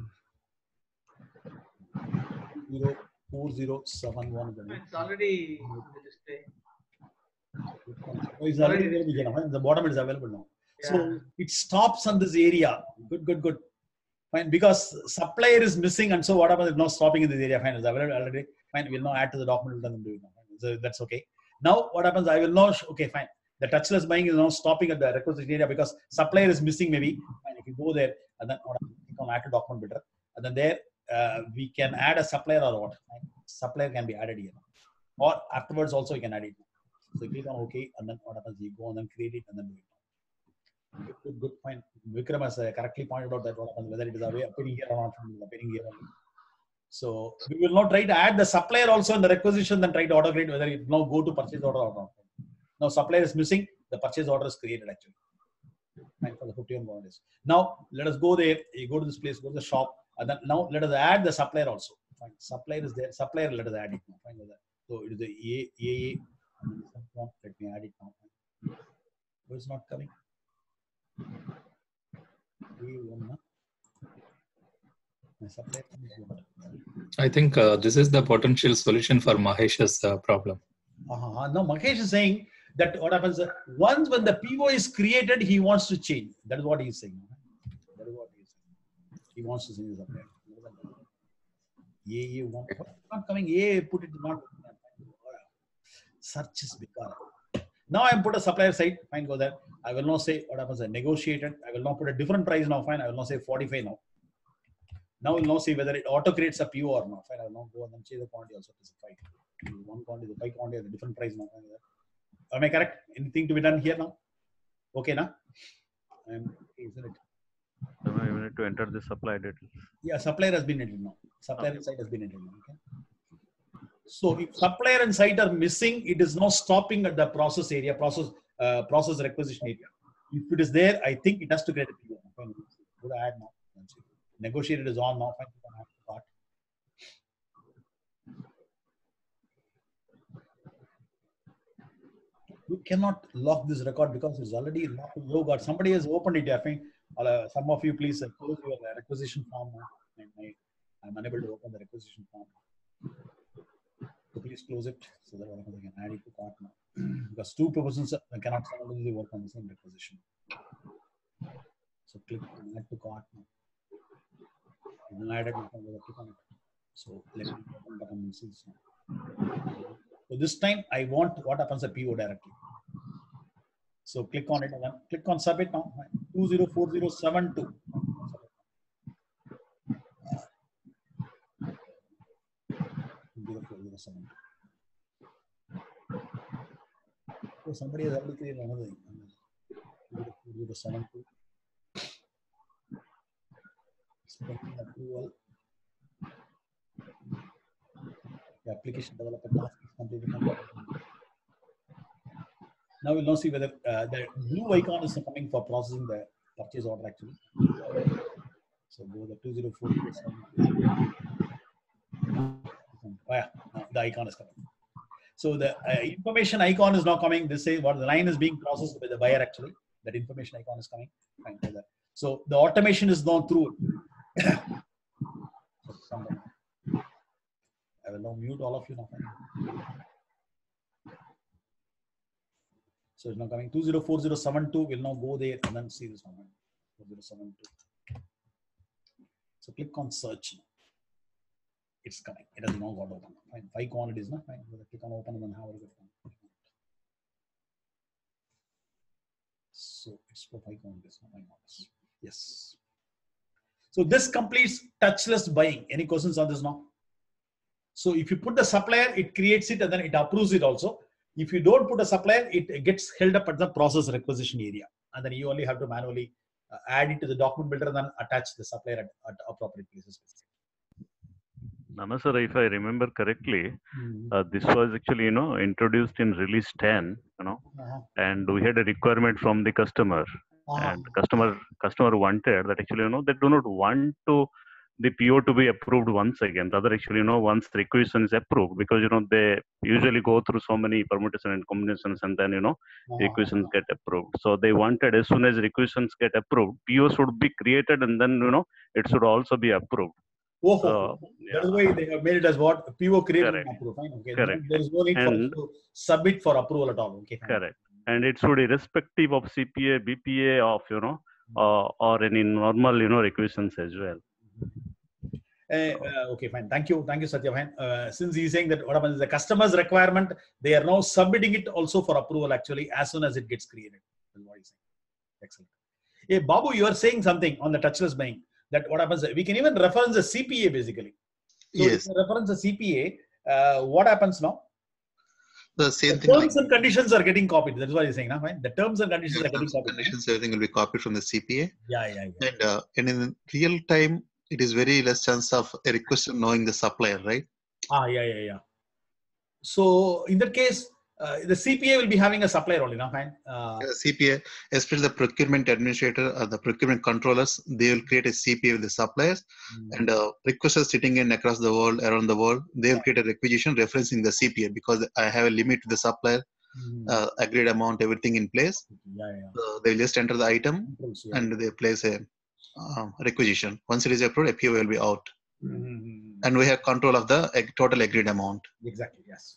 zero four zero seven one. It's already on the display. Oh, it's already available here now. The bottom is available now. Yeah. So it stops on this area. Good, good, good. Fine. Because supplier is missing, and so what happens is now stopping in this area. Fine. It's available already. Fine. We'll now add to the document and do it now. So that's okay. Now what happens? I will now. Okay, fine. The touchless buying is now stopping at the requisition area because supplier is missing maybe. Fine. If you go there and then click on add to document bidder, and then there uh, we can add a supplier or what? Fine. Supplier can be added here, or afterwards also you can add it. So you click on OK, and then what happens? You go and then create it and then do it. Good, good, good, fine. Vikram has uh, correctly pointed out that what happens, whether it is appearing here or not, appearing here only. So we will now try to add the supplier also in the requisition, then try to auto create whether it now go to purchase order or not. Now supplier is missing, the purchase order is created actually. Fine, for the fifty-one bonus. Now let us go there. You go to this place, go to the shop, and then now let us add the supplier also. Fine. Supplier is there. Supplier, let us add it now. Fine with that. So it is the A A A. Let me add it now. Why is not coming? I think uh, this is the potential solution for Mahesh's uh, problem. Uh-huh. No, Mahesh is saying that what happens, uh, once when the P O is created, he wants to change. That is what he is saying. That is what he is saying. He wants to change the supplier. A, A, one, not coming. A, put it not. Search is begun. Now I am put a supplier side. Fine, go there. I will not say what happens. I negotiated. I will not put a different price now. Fine. I will not say forty-five now. Now we will not see whether it auto creates a P O or not. Fine. I will not go and then change the quantity also to five. One quantity, the five quantity, a different price now. Am I correct? Anything to be done here now? Okay, now. Um, isn't it? So now you need to enter the supply details. Yeah, supplier has been entered now. Supplier and site has been entered now. Okay. So if supplier and site are missing, it is now stopping at the process area, process uh, process requisition area. If it is there, I think it has to create a P O. Fine. Go ahead now. Negotiated is on now. Fine. You cannot lock this record because it's already locked. You got somebody has opened it. I think uh, some of you please uh, close your uh, requisition form. I, I, I'm unable to open the requisition form. So please close it so that I can add it to cart now. Because two persons uh, cannot simultaneously work on the same requisition. So click on add to cart now. You will add it. Click on it. So let me open button and see. So this time I want what happens a P O directly. So click on it and then click on submit now. two zero four zero seven two. So somebody has already created another thing. two zero seven two. Approval. The application developer task is completed. Now we'll now see whether uh, the blue icon is coming for processing the purchase order actually. So go to two zero four zero seven. Oh yeah, the icon is coming. So the uh, information icon is now coming. This is what the line is being processed by the buyer actually. That information icon is coming. Fine, that. So the automation is now through. So I will now mute all of you now. So it's now coming two zero four zero seven two. We'll now go there and then see this one. four zero seven two. So click on search. It's coming. It has now got open. Fine. Five quantities. No? Fine. Click on open and then have a look at it. So it's for five quantities. No? Five quantities. Yes. So this completes touchless buying. Any questions on this now? So if you put the supplier, it creates it and then it approves it also. If you don't put a supplier, it gets held up at the process requisition area. And then you only have to manually uh, add it to the document builder and then attach the supplier at, at appropriate places. Nama sir, if I remember correctly, mm-hmm. uh, this was actually, you know, introduced in release ten, you know, uh-huh. and we had a requirement from the customer. Uh-huh. And customer customer wanted that actually, you know, they do not want to the P O to be approved once again. Rather, actually, you know, once the requisition is approved, because, you know, they usually go through so many permutations and combinations and then, you know, uh-huh. requisitions get approved. So they wanted as soon as requisitions get approved, P O should be created and then, you know, it should also be approved. Oh, so, yeah. That is why they have made it as what? P O created and approved. Fine. Okay. Correct. There is no need and, for to submit for approval at all. Okay. Fine. Correct. And it should be irrespective of C P A, B P A, of, you know, uh, or any normal, you know, requisitions as well. Uh, uh, okay, fine. Thank you. Thank you, Satya. Uh, since he's saying that what happens is the customer's requirement, they are now submitting it also for approval actually as soon as it gets created. That's what he's saying. Excellent. Hey, Babu, you are saying something on the touchless buying that what happens, we can even reference the C P A basically. So yes. If you reference the C P A, uh, what happens now? The same the thing. Terms like, and conditions are getting copied. That's what he's saying. Now, right? The terms and conditions yeah, are getting copied. Conditions, right? Everything will be copied from the C P A. Yeah, yeah, yeah. And, uh, and in real time, it is very less chance of a requester knowing the supplier, right? Ah, yeah, yeah, yeah. So in that case, uh, the C P A will be having a supplier only, now, fine. Uh, yeah, C P A, especially the procurement administrator or the procurement controllers, they will create a C P A with the suppliers, mm. and uh, requesters sitting in across the world, around the world, they will yeah. create a requisition referencing the C P A because I have a limit to the supplier, mm. uh, agreed amount, everything in place. Yeah, yeah. So they will just enter the item yeah. and they place a uh, requisition. Once it is approved, a P O will be out. Mm-hmm. And we have control of the total agreed amount. Exactly, yes, fine.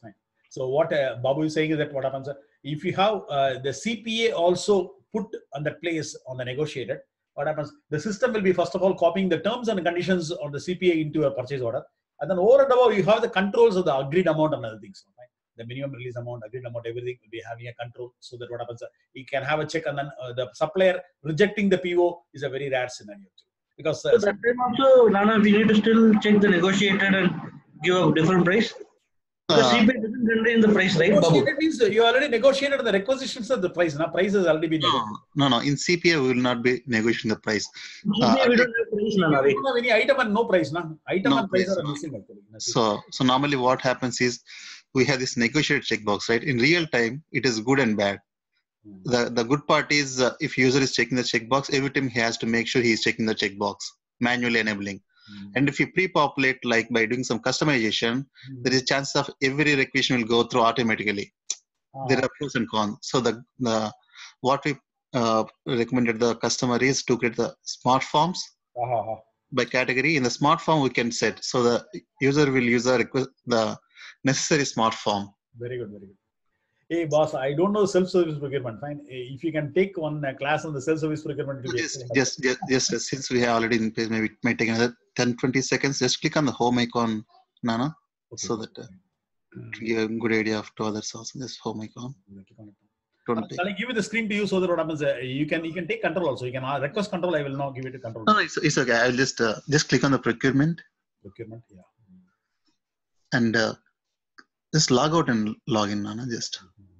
So what uh, Babu is saying is that what happens uh, if you have uh, the C P A also put on that place on the negotiated, what happens? The system will be first of all copying the terms and conditions of the C P A into a purchase order, and then over and above you have the controls of the agreed amount and other things. Right? The minimum release amount, agreed amount, everything will be having a control, so that what happens? Uh, you can have a check, and then uh, the supplier rejecting the P O is a very rare scenario because uh, so that time also, Nana, we need to still check the negotiated and give a different price. The C P A doesn't contain the price, right, Babu? Negotiated means you already negotiated the requisitions of the price. Now, price has already been negotiated. No, no, no. In C P A, we will not be negotiating the price. In C P A, Uh, we don't have price, Nana. We don't have any item and no price. Na? Item No and price price, are no. missing actually. So, so normally what happens is we have this negotiated checkbox, right? In real time, it is good and bad. The the good part is uh, if user is checking the checkbox, every time he has to make sure he is checking the checkbox, manually enabling. Mm. And if you pre-populate, like by doing some customization, mm. there is a chance of every requisition will go through automatically. Ah. There are pros and cons. So the the what we uh, recommended the customer is to create the smart forms. Uh-huh. By category. In the smart form we can set, so the user will use the request the necessary smart form. Very good, very good. Hey boss, I don't know self-service procurement. Fine, if you can take one uh, class on the self-service procurement. Just, just, just, just, since we have already in place, maybe it might take another ten, twenty seconds. Just click on the home icon, Nana, okay. So that uh, to give a good idea of to others also. Just home icon. Uh, shall I give you the screen to you so that what happens? Uh, you can you can take control also. You can uh, request control. I will now give it to control. No, no, it's, it's okay. I'll just uh, just click on the procurement. Procurement, yeah. And uh, just log out and log in, Nana. Just.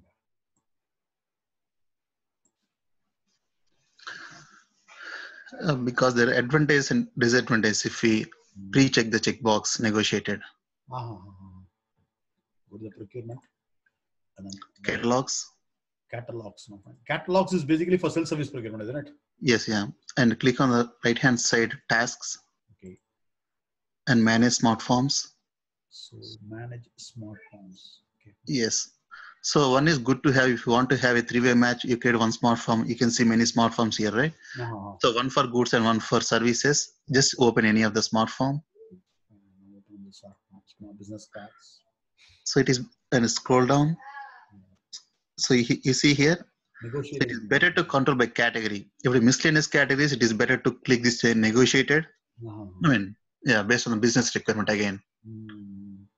Uh, because there are advantages and disadvantages if we pre-check the checkbox negotiated. Uh-huh. Go to the procurement. And then catalogs. Catalogs. No, catalogs is basically for self-service procurement, isn't it? Yes, yeah. And click on the right-hand side, tasks. Okay. And manage smart forms. So manage smart forms. Okay. Yes. So one is good to have. If you want to have a three-way match, you create one smart form. You can see many smart forms here, right? Uh-huh. So one for goods and one for services. Just open any of the smart form. Business cards. So it is, and scroll down. So you, you see here, so it is better to control by category. If it miscellaneous categories, it is better to click this uh, negotiated. Uh-huh. I mean, yeah, based on the business requirement again. Mm.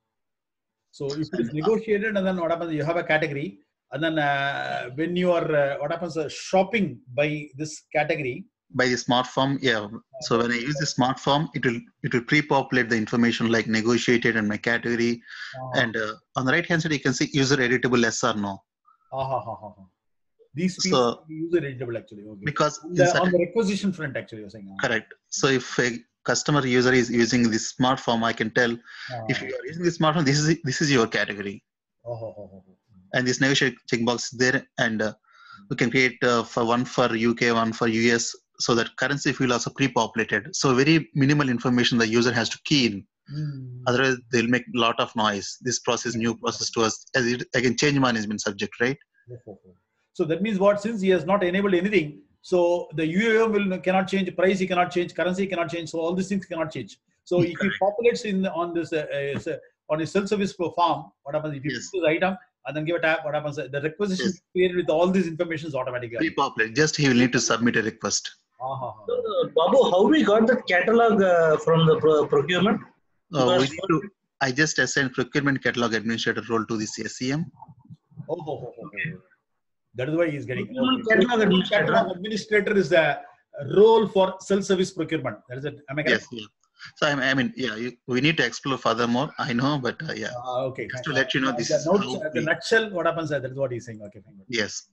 So if it is negotiated, and then what happens? You have a category, and then uh, when you are uh, what happens? Uh, shopping by this category. By the smart form, yeah. So when I use the smart form, it will it will pre-populate the information like negotiated and my category, uh-huh. and uh, on the right hand side you can see user editable yes or no. Uh-huh, uh-huh. These fields so, are user editable actually. Okay. Because on the, on the requisition front actually you're saying. Uh-huh. Correct. So if a customer user is using this smart form, I can tell uh-huh. if you are using this smart form, this is this is your category. Uh-huh, uh-huh. And this negotiate checkbox is there, and uh, we can create uh, for one for U K, one for U S. So that currency field also pre-populated. So very minimal information the user has to key in. Mm. Otherwise, they'll make a lot of noise. This process, new process to us, as it again change management subject, right? So that means what? Since he has not enabled anything, so the U A M will cannot change price, he cannot change currency, he cannot change. So all these things cannot change. So if he populates in on this uh, uh, on a self-service form, what happens if you yes. put this item and then give a tab? What happens? The requisition yes. created with all these information automatically. Pre-populate. Just he will need to submit a request. Uh-huh. So, uh, Babu, how we got that catalog uh, from the pro procurement? Uh, we need to, I just assigned procurement catalog administrator role to this S C M. Oh, oh, oh, oh. That is why he is getting. Okay. Catalog administrator. Catalog administrator is the role for self-service procurement. That is it. Am I correct? Yes. Yeah. So I mean, yeah, you, we need to explore furthermore. I know, but uh, yeah. Uh, okay. Just to let you know, this the is notes, the nutshell. What happens? That is what he's saying. Okay, fine. Yes.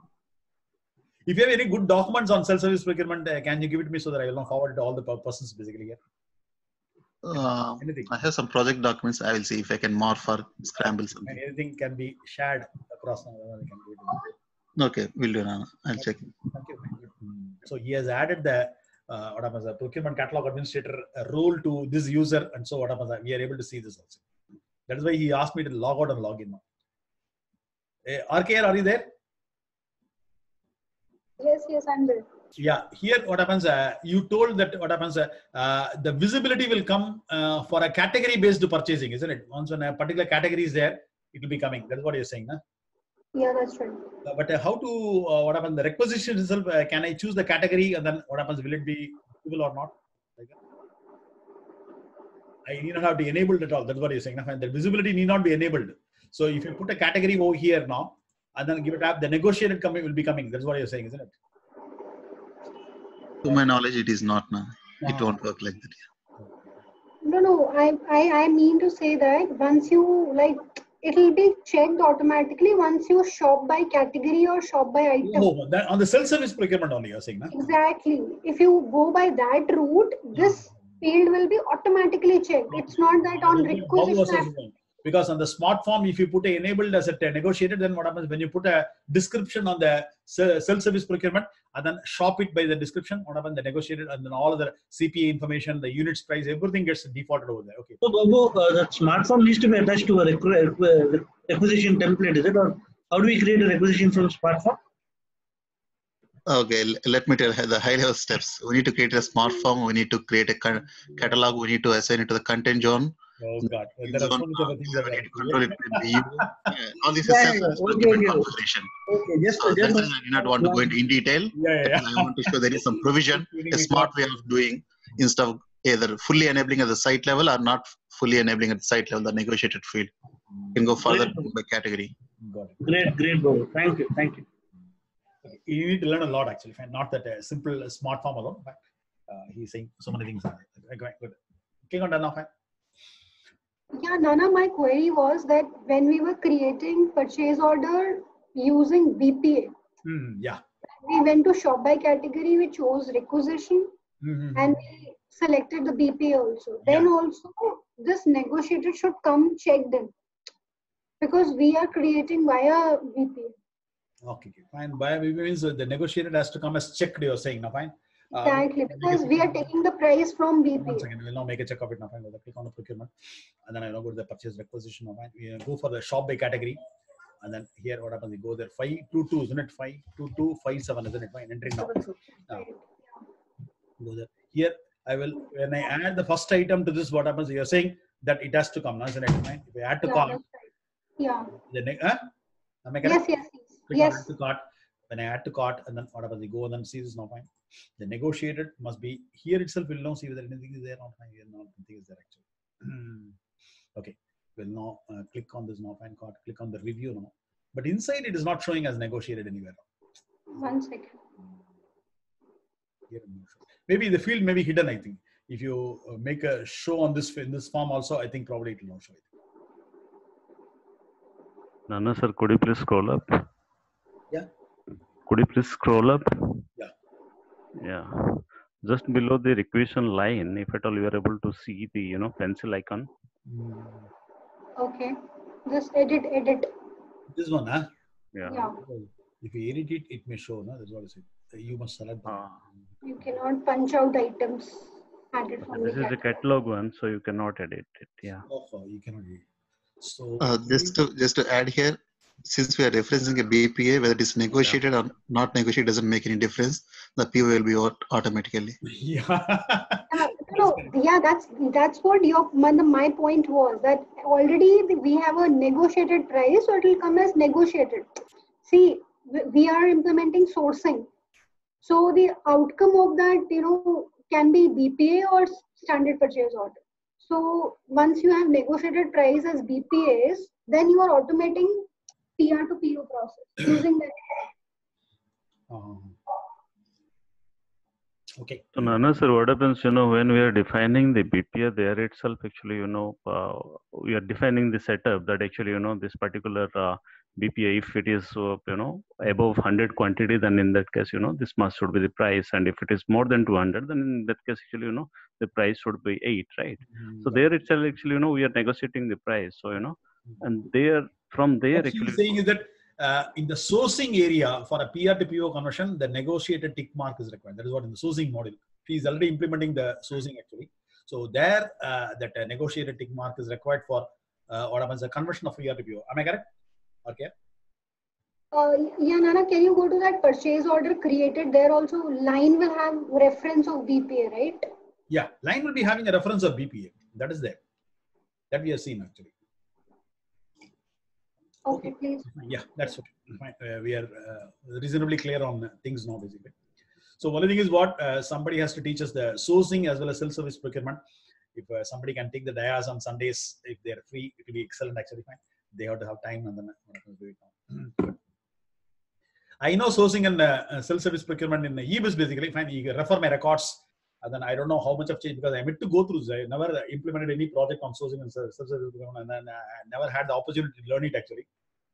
If you have any good documents on self-service procurement, uh, can you give it to me so that I will not forward it to all the persons basically here? Uh, anything. I have some project documents. I will see if I can morph or scramble something. And anything can be shared across now. Okay, we'll do now. I'll Thank check. You. Thank you. So he has added the uh, what happens, the procurement catalog administrator role to this user, and so what happens, we are able to see this also. That is why he asked me to log out and log in now. Uh, R K R, are you there? Yes, yes, I'm there. Yeah, here what happens, uh, you told that what happens, uh, uh, the visibility will come uh, for a category based purchasing, isn't it? Once when a particular category is there, it will be coming. That's what you're saying, huh? Yeah, that's right. Uh, but uh, how to, uh, what happens, the requisition itself, uh, can I choose the category and then what happens, will it be visible or not? Like that? I need not have to enable it at all. That's what you're saying. The visibility need not be enabled. So if you put a category over here now and then give it up, the negotiated coming will be coming. That's what you're saying, isn't it? To my knowledge, it is not now. No. It won't work like that. No, no, I, I, I mean to say that once you like, it will be checked automatically once you shop by category or shop by item. Oh, that, on the self-service procurement only, you're saying, huh? Exactly. If you go by that route, this field will be automatically checked. It's not that on requisition. Because on the smart form, if you put a enabled as a negotiated, then what happens when you put a description on the self-service procurement and then shop it by the description, what happens, the negotiated, and then all of the C P A information, the units price, everything gets defaulted over there. Okay. So, Babu, uh, the smart form needs to be attached to a requ requisition template, is it? Or how do we create a requisition from smart form? Okay, let me tell you the high level steps. We need to create a smart form. We need to create a catalog. We need to assign it to the content zone. Oh God, there are so many other things that we need to control it with the yeah, all these yeah, is yeah, okay, okay, configuration. Okay, just, so just, that's why I do not want to go into in detail. Yeah, yeah, yeah. I want to show there is some provision, a smart way of doing instead of either fully enabling at the site level or not fully enabling at the site level, the negotiated field. You can go further by category. Got it. Great, great, Babu. Thank you, thank you. Okay. You need to learn a lot actually, not that uh, simple uh, smart form alone, but uh, he's saying so many things. Are there. Good. Click on done now, fine. Yeah, Nana, my query was that when we were creating purchase order using B P A, mm, yeah, we went to shop by category, we chose requisition, mm-hmm. and we selected the B P A also. Then yeah. also this negotiated should come checked in because we are creating via B P A. Okay, fine. Via B P A means the negotiated has to come as checked. You're saying now, fine. Exactly, uh, because we are taking the price from B P A. One second, we'll now make a check of it now. Fine, we'll click on the procurement, and then I will go to the purchase requisition. Now, fine. We go for the shop by category, and then here what happens? We go there five two two, isn't it? Five two two five seven, isn't it? Fine, entering now. now. Go there. Here I will when I add the first item to this, what happens? You're saying that it has to come now, isn't it? Fine. If I add to yeah, cart, right. yeah. The huh? Am I yes, yes, yes. Click yes. on add to cart. When I add to cart, and then what happens? We go and then see this now. Fine. The negotiated must be here itself. We'll now see whether anything is there or not. Here, not anything is there actually. Okay, we'll now uh, click on this now. Find cart. Click on the review now. But inside it is not showing as negotiated anywhere. One second. Here, maybe the field may be hidden. I think if you uh, make a show on this in this form also, I think probably it will not show it. Nana sir, could you please scroll up? Yeah. Could you please scroll up? Yeah. Yeah. Just below the requisition line, if at all you are able to see the you know pencil icon. Mm. Okay. Just edit, edit. This one, huh? Yeah. Yeah. If you edit it, it may show. No? That's what I said. You must select that. Ah. You cannot punch out items added from This the is the catalog one, so you cannot edit it. Yeah. Oh, you cannot edit. So uh, just to just to add here, since we are referencing a B P A, whether it is negotiated yeah. or not negotiated doesn't make any difference. The P O will be automatically. Yeah. uh, no, yeah, that's that's what your my point was, that already we have a negotiated price, so it will come as negotiated. See, we are implementing sourcing, so the outcome of that, you know, can be B P A or standard purchase order. So once you have negotiated price as B P As, then you are automating P R to P O process using that. Um, okay. So Nana sir, what happens, you know, when we are defining the B P A there itself, actually, you know, uh, we are defining the setup that actually, you know, this particular uh, B P A, if it is, uh, you know, above one hundred quantity, then in that case, you know, this must should be the price. And if it is more than two hundred, then in that case, actually, you know, the price should be eight, right? Mm-hmm. So there itself, actually, you know, we are negotiating the price. So, you know, and there, from there, what actually. What he's saying is that uh, in the sourcing area for a P R to P O conversion, the negotiated tick mark is required. That is what in the sourcing model. He's already implementing the sourcing actually. So there, uh, that uh, negotiated tick mark is required for uh, what happens, the conversion of P R to P O. Am I correct? Okay. Uh, yeah, Nana, can you go to that purchase order created? There also line will have reference of B P A, right? Yeah, line will be having a reference of B P A. That is there. That we have seen actually. Okay, please. Yeah, that's okay. Fine. Uh, we are uh, reasonably clear on things now, basically. So one thing is what uh, somebody has to teach us the sourcing as well as self-service procurement. If uh, somebody can take the dias on Sundays, if they're free, it will be excellent. Actually, fine. They have to have time and then do it now. I know sourcing and uh, self-service procurement in E B I S basically. Fine. You can refer my records. And then I don't know how much of change because I meant to go through. I never implemented any project on sourcing and self-service procurement, and then I never had the opportunity to learn it actually.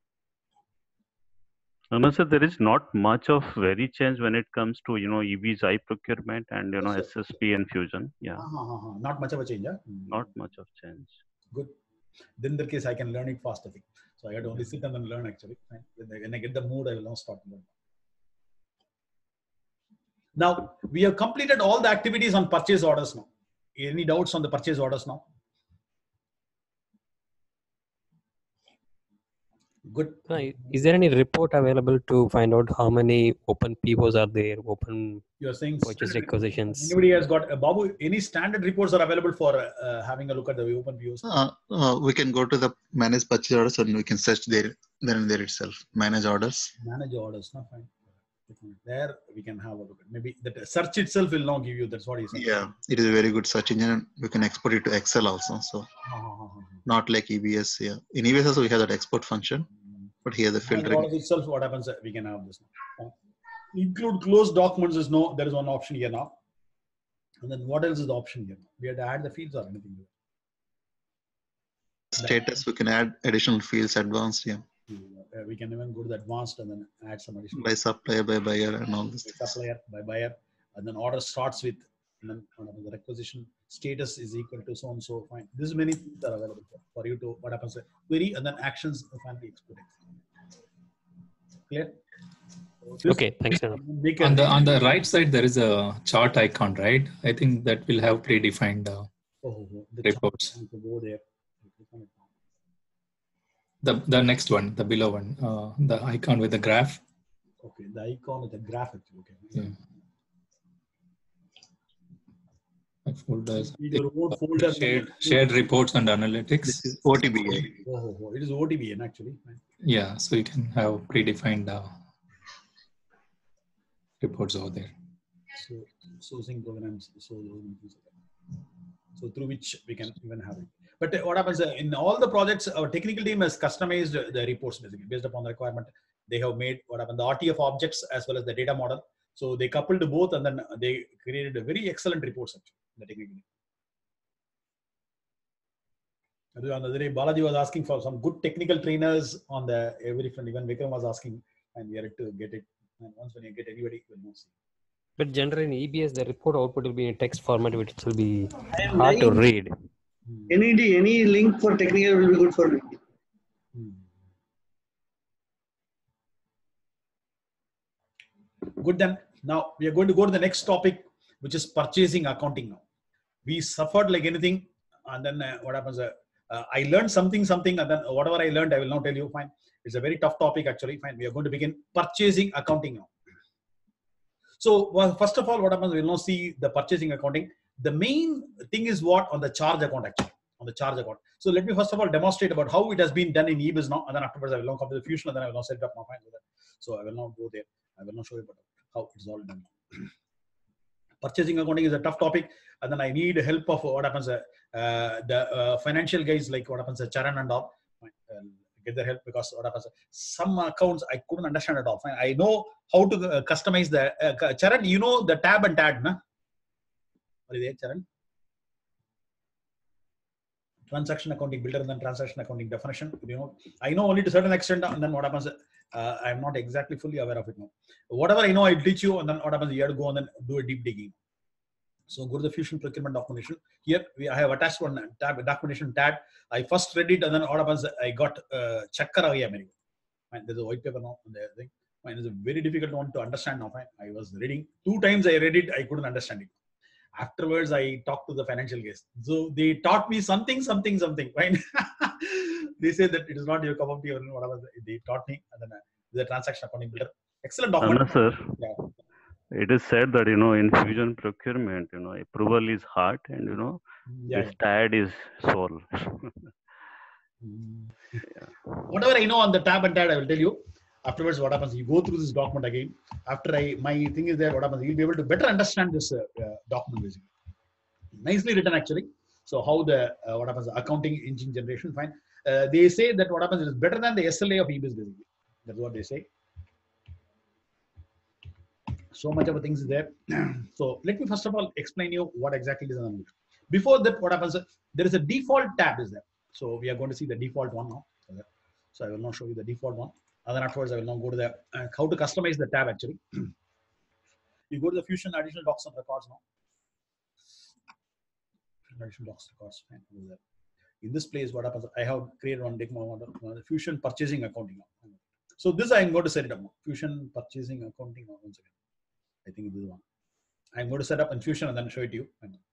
No, sir, there is not much of very change when it comes to, you know, E B I S procurement and, you know, S S P and Fusion. Yeah. Uh, uh, uh, not much of a change. Huh? Not much of change. Good. Then in that case, I can learn it faster. So I had to only sit and then learn actually. When I get the mood, I will now start learning. Now, we have completed all the activities on purchase orders now. Any doubts on the purchase orders now? Good. Is there any report available to find out how many open P Os are there, open You're saying purchase requisitions? Anybody has got, uh, Babu, any standard reports are available for uh, having a look at the open P Os? Uh, uh, we can go to the manage purchase orders and we can search there, there and there itself. Manage orders. Manage orders, no, fine. There we can have a look at. Maybe the search itself will now give you. That's what he said. Yeah, it is a very good search engine. We can export it to Excel also. So uh-huh. not like E B S. Yeah, in E B S also we have that export function, but here the filtering. Manage orders itself, what happens? We can have this now. Uh, include closed documents is no. There is one option here now. And then what else is the option here? We had to add the fields or anything. Status. We can add additional fields. Advanced. Yeah. Uh, we can even go to the advanced and then add some additional. By supplier, by buyer, and all this. By supplier, by buyer, and then order starts with, and then the requisition status is equal to so and so. Fine. This many things are available for, for you to what happens query and then actions finally exporting. Clear? So okay, thanks. On the on the right side there is a chart icon, right? I think that will have predefined uh, oh, the reports. Go there. The, the next one, the below one, uh, the icon with the graph. Okay, the icon with the graph. Okay. Yeah. My folders. Your own folder. Shared, shared reports and analytics. This is O T B A. Oh, oh, oh. It is O T B N actually. Yeah, so you can have predefined uh, reports over there. So sourcing programs, so so through which we can even have it. But what happens uh, in all the projects, our technical team has customized the reports basically based upon the requirement. They have made what happened the R T F objects as well as the data model. So they coupled both and then they created a very excellent reports actually. The technical team. The other day, Balaji was asking for some good technical trainers on the every front. Even Vikram was asking, and we are to get it. And once when you get anybody, we'll know. But generally in E B S, the report output will be in text format, which will be hard to read. Any any link for technical will be good for me. Good then. Now we are going to go to the next topic, which is purchasing accounting. Now we suffered like anything, and then uh, what happens? Uh, uh, I learned something, something, and then whatever I learned, I will now tell you. Fine, it's a very tough topic actually. Fine, we are going to begin purchasing accounting now. So well, first of all, what happens? We will now see the purchasing accounting. The main thing is what on the charge account actually. On the charge account. So let me first of all demonstrate about how it has been done in E B I S now, and then afterwards I will now come to the Fusion, and then I will now set it up now. Fine with that. So I will now go there. I will now show you about how it's all done. Purchasing accounting is a tough topic, and then I need help of what happens. Uh, uh, the uh, financial guys like what happens. Uh, Charan and all. Fine. Uh, get their help because what happens. Uh, some accounts I couldn't understand at all. Fine. I know how to uh, customize the uh, Charan. You know the tab and tag, na? What is it, Charan? Transaction accounting builder and then transaction accounting definition. You know, I know only to a certain extent, and then what happens, uh, I'm not exactly fully aware of it now. Whatever I know, I'll teach you, and then what happens, you have to go and then do a deep digging. So go to the Fusion procurement documentation. Here we I have attached one tab, documentation tab. I first read it, and then what happens, I got uh, Chakkar America. Fine, there's a white paper now on the thing. Fine, it's a very difficult one to understand now. Fine, I was reading two times. I read it, I couldn't understand it. Afterwards, I talked to the financial guys. So they taught me something, something, something. Right? They said that it is not your cup of tea or whatever. They taught me, and then uh, the transaction accounting builder. Excellent document. Anna, sir, yeah. It is said that you know in Fusion procurement, you know, approval is heart, and you know, yeah. this T A D is soul. Yeah. Whatever I know on the tab and tab, I will tell you. Afterwards, what happens? You go through this document again. After I, my thing is there. What happens? You'll be able to better understand this uh, uh, document basically. Nicely written actually. So how the uh, what happens? Accounting engine generation. Fine. Uh, they say that what happens is better than the S L A of E B I S basically. That's what they say. So much of a things is there. So let me first of all explain you what exactly is on. Before that, what happens? There is a default tab is there. So we are going to see the default one now. So I will now show you the default one. And then afterwards, I will now go to the uh, how to customize the tab actually. You go to the Fusion additional docs and records now. Additional docs records. In this place, what happens? I have created one uh, Fusion purchasing accounting now. So this I am going to set it up now. Fusion purchasing accounting now. Once again, I think this is one. I am going to set up in Fusion and then show it to you.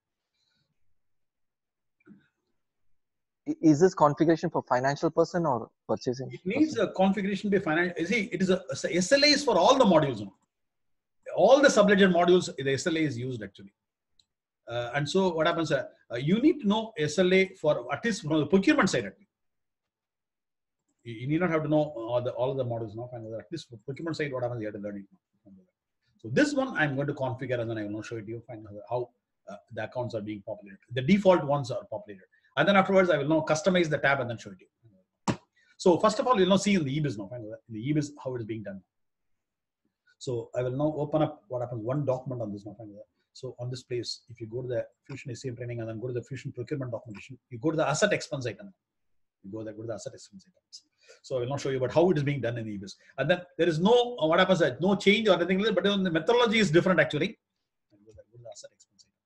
Is this configuration for financial person or purchasing? It needs person? A configuration by financial. See, it is a, a S L A is for all the modules. You know. All the subledger modules, the S L A is used actually. Uh, and so what happens? Uh, uh, you need to know S L A for at least from the procurement side. Actually. You, you need not have to know all, the, all of the modules now. At least for procurement side, what happens? You have to learn it now. So this one I'm going to configure and then I will now show it to you. Find how uh, the accounts are being populated. The default ones are populated. And then afterwards, I will now customize the tab and then show it to you. So first of all, you'll now see in the E B I S now, in the E B I S how it is being done. So I will now open up what happens, one document on this now. So on this place, if you go to the Fusion S C M training and then go to the Fusion procurement documentation, you go to the asset expense item. You go there, go to the asset expense items. So I will now show you about how it is being done in the E B I S. And then there is no, what happens, no change or anything, but the methodology is different actually. Go there, go to the asset expense item.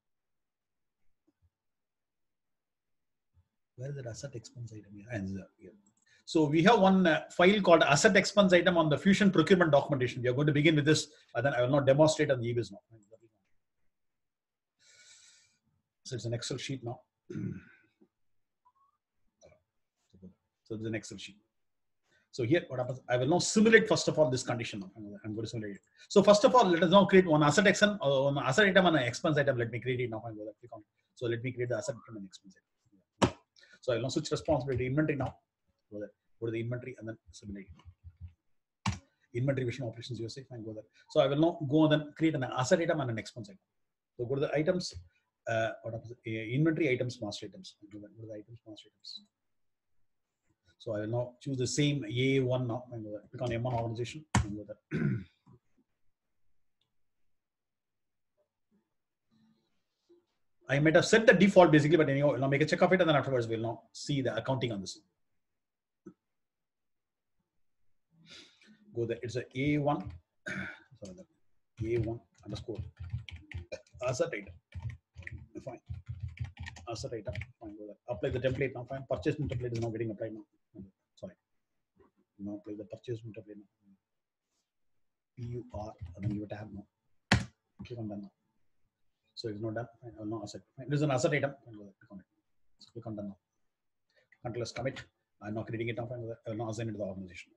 Where is the asset expense item here? So we have one uh, file called asset expense item on the Fusion procurement documentation. We are going to begin with this, and then I will not demonstrate on the E B I S now. So it's an Excel sheet now. So there's an Excel sheet. So here, what happens? I will now simulate first of all this condition. Now. I'm going to simulate it. So first of all, let us now create one asset action, or one asset item and an expense item. Let me create it now. I'm going to click on it. So let me create the asset item and expense item. So I will now switch responsibility inventory now. Go there. Go to the inventory and then simulate. Inventory vision operations U S A. Fine, go there. So I will now go and then create an asset item and an expense item. So go to the items. Uh, what happens? Uh, inventory items, master items. Go to the items, master items. So I will now choose the same A one now. And go there. Click on M one organization. And go there. I might have set the default basically, but anyhow, now make a check of it, and then afterwards we'll now see the accounting on this. Go there. It's a A one. Sorry, A one underscore asset item. Fine. Asset item. Fine. Go there. Apply the template now. Fine. Purchase template is now getting applied now. Sorry. Now apply the purchase template now. P U R and then you tab now. Click on done now. So it's not done. I will now asset. It is an asset item. Click on it. So click on done now. Control S commit. I'm not creating it now. I will now assign it to the organization.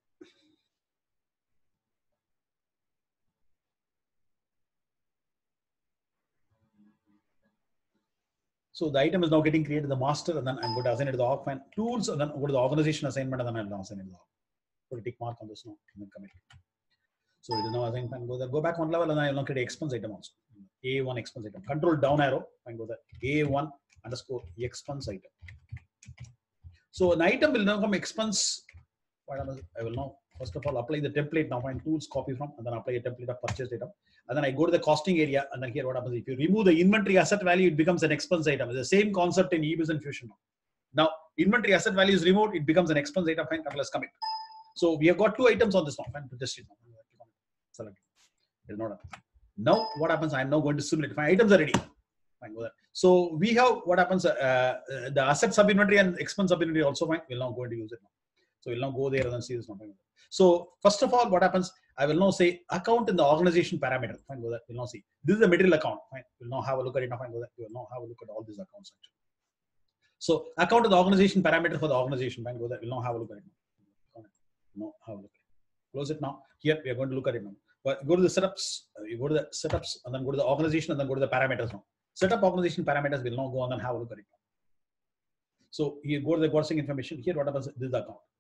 So the item is now getting created, the master, and then I'm going to assign it to the org file tools, and then go to the organization assignment, and then I'll now assign it to the org. Put a tick mark on this now, and then commit. So it is now assigned. Fine, go there. Go back one level, and I will now create expense item also. A one expense item. Control down arrow. Fine, go there. A one underscore expense item. So an item will now come expense. I will now first of all apply the template now. Find tools, copy from, and then apply a template of purchase item. And then I go to the costing area, and then here what happens? If you remove the inventory asset value, it becomes an expense item. It's the same concept in E B I S and Fusion now. Now inventory asset value is removed, it becomes an expense item. Fine, control S commit. So we have got two items on this now. Fine, to test it now. Select it. It's not done. Now what happens? I am now going to simulate. Fine, items are ready. Fine, go there. So we have what happens? Uh, uh, the asset sub inventory and expense sub inventory also fine. We'll now go to use it now. So we'll now go there and then see this now. So first of all, what happens? I will now say account in the organization parameter. Fine, go there. We'll now see. This is the material account. Fine. We'll now have a look at it now. Fine, go there. We'll now have a look at all these accounts actually. So account in the organization parameter for the organization. Fine, go there. We'll now have a look at it now. No, have a look at it. Close it now. Here we are going to look at it now. But go to the setups. You go to the setups and then go to the organization and then go to the parameters now. Setup organization parameters. We'll now go on and have a look at it now. So here go to the costing information. Here what happens? This is the account.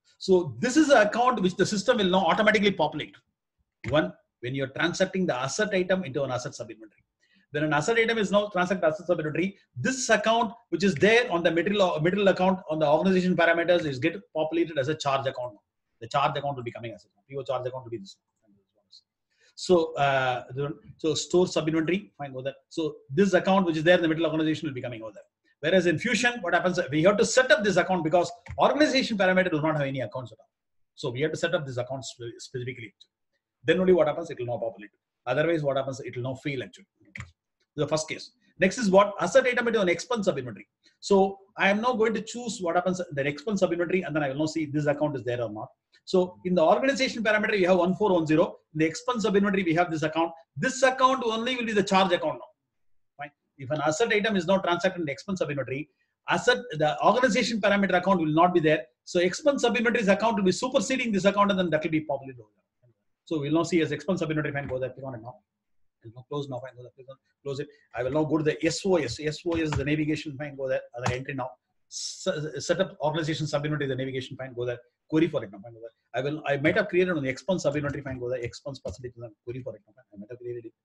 So this is an account which the system will now automatically populate. One, when you're transacting the asset item into an asset sub-inventory. When an asset item is now transacted asset sub-inventory, this account which is there on the material, material account on the organization parameters is get populated as a charge account. The charge account will be coming as a P O charge account will be this. So, uh, so store sub-inventory, fine, go there. So this account which is there in the middle organization will be coming over there. Whereas in Fusion, what happens, we have to set up this account because organization parameter do not have any accounts at all. So we have to set up this account specifically. Then only what happens, it will not populate. Otherwise, what happens, it will not fail actually. The first case. Next is what? Asset item into an expense sub-inventory. So I am now going to choose what happens, the expense sub-inventory, and then I will now see this account is there or not. So in the organization parameter, we have one four one zero. In the expense sub-inventory, we have this account. This account only will be the charge account now. Fine. If an asset item is now transacted in the expense sub-inventory, asset, the organization parameter account will not be there. So expense sub-inventory's account will be superseding this account, and then that will be populated over there. So we'll now see as expense sub-inventory. Fine, go there, click on it now. Now close now, fine, go there, click on, close it. I will now go to the S O S. S O S is the navigation, fine, go there, other entry now. Set up organization sub-inventory, the navigation, fine, go there. Query for it now, fine, go there. I will, I might have created on the expense sub-inventory, fine, go there. Expense percentage, query for it now, fine. I might have created it.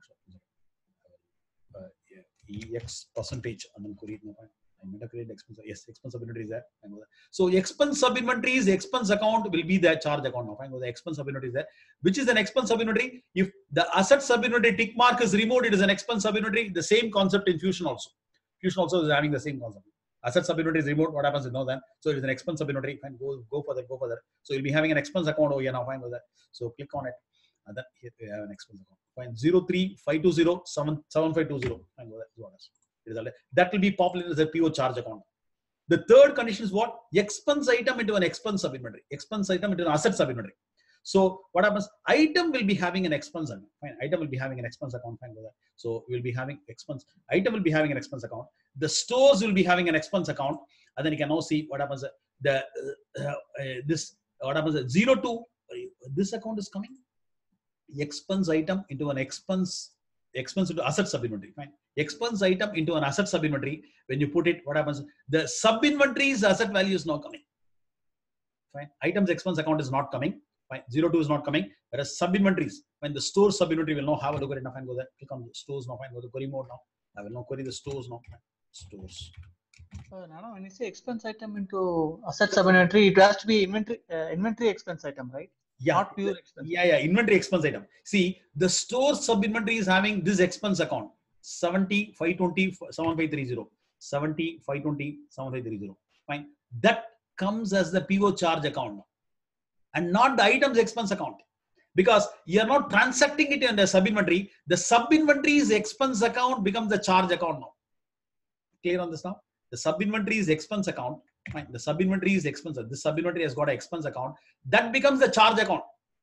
Uh, yeah, E X percentage, and then query it now, fine. I might have created expense. Yes, expense sub-inventory is there. Fine, go there. So expense sub-inventory is the expense account will be the charge account now. Fine, go the expense sub-inventory is there. Which is an expense sub-inventory? If the asset sub-inventory tick mark is removed, it is an expense sub-inventory. The same concept in Fusion also. Fusion also is having the same concept. Asset sub-inventory is removed. What happens is no then. So it is an expense sub-inventory. Fine, go go further, go further. So you'll be having an expense account over here now. Fine, go there. So click on it, and then here we have an expense account. Fine, zero three five two zero seven seven five two zero. Fine, go there. That will be populated as a P O charge account. The third condition is what? Expense item into an expense sub-inventory. Expense item into an asset sub-inventory. So what happens? Item will be having an expense account. Fine. Item will be having an expense account. Fine. So we will be having expense. Item will be having an expense account. The stores will be having an expense account. And then you can now see what happens. The uh, uh, this what happens? Zero two. This account is coming. Expense item into an expense. Expense into asset sub-inventory. Fine. Expense item into an asset sub-inventory. When you put it, what happens? The sub-inventory's asset value is now coming. Fine. Items expense account is not coming. Fine. Zero two is not coming. Whereas sub-inventories, when the store sub-inventory will now have a look at it now. Fine. Go there. Click on the stores now. Fine. Go to query mode now. I will now query the stores now. Fine. Stores. Uh, Nano, when you say expense item into asset sub-inventory, it has to be inventory uh, inventory expense item, right? Yeah, not pure expense. Yeah, yeah, inventory expense item. See, the store sub-inventory is having this expense account seventy, five twenty, seven five three zero. seventy, five twenty, seven five three zero. Fine. That comes as the P O charge account and not the items expense account because you are not transacting it in the sub-inventory. The sub-inventory's expense account becomes the charge account now. Clear on this now? The sub-inventory is expense account. Fine. The sub-inventory is expense. This sub-inventory has got an expense account. That becomes the charge account.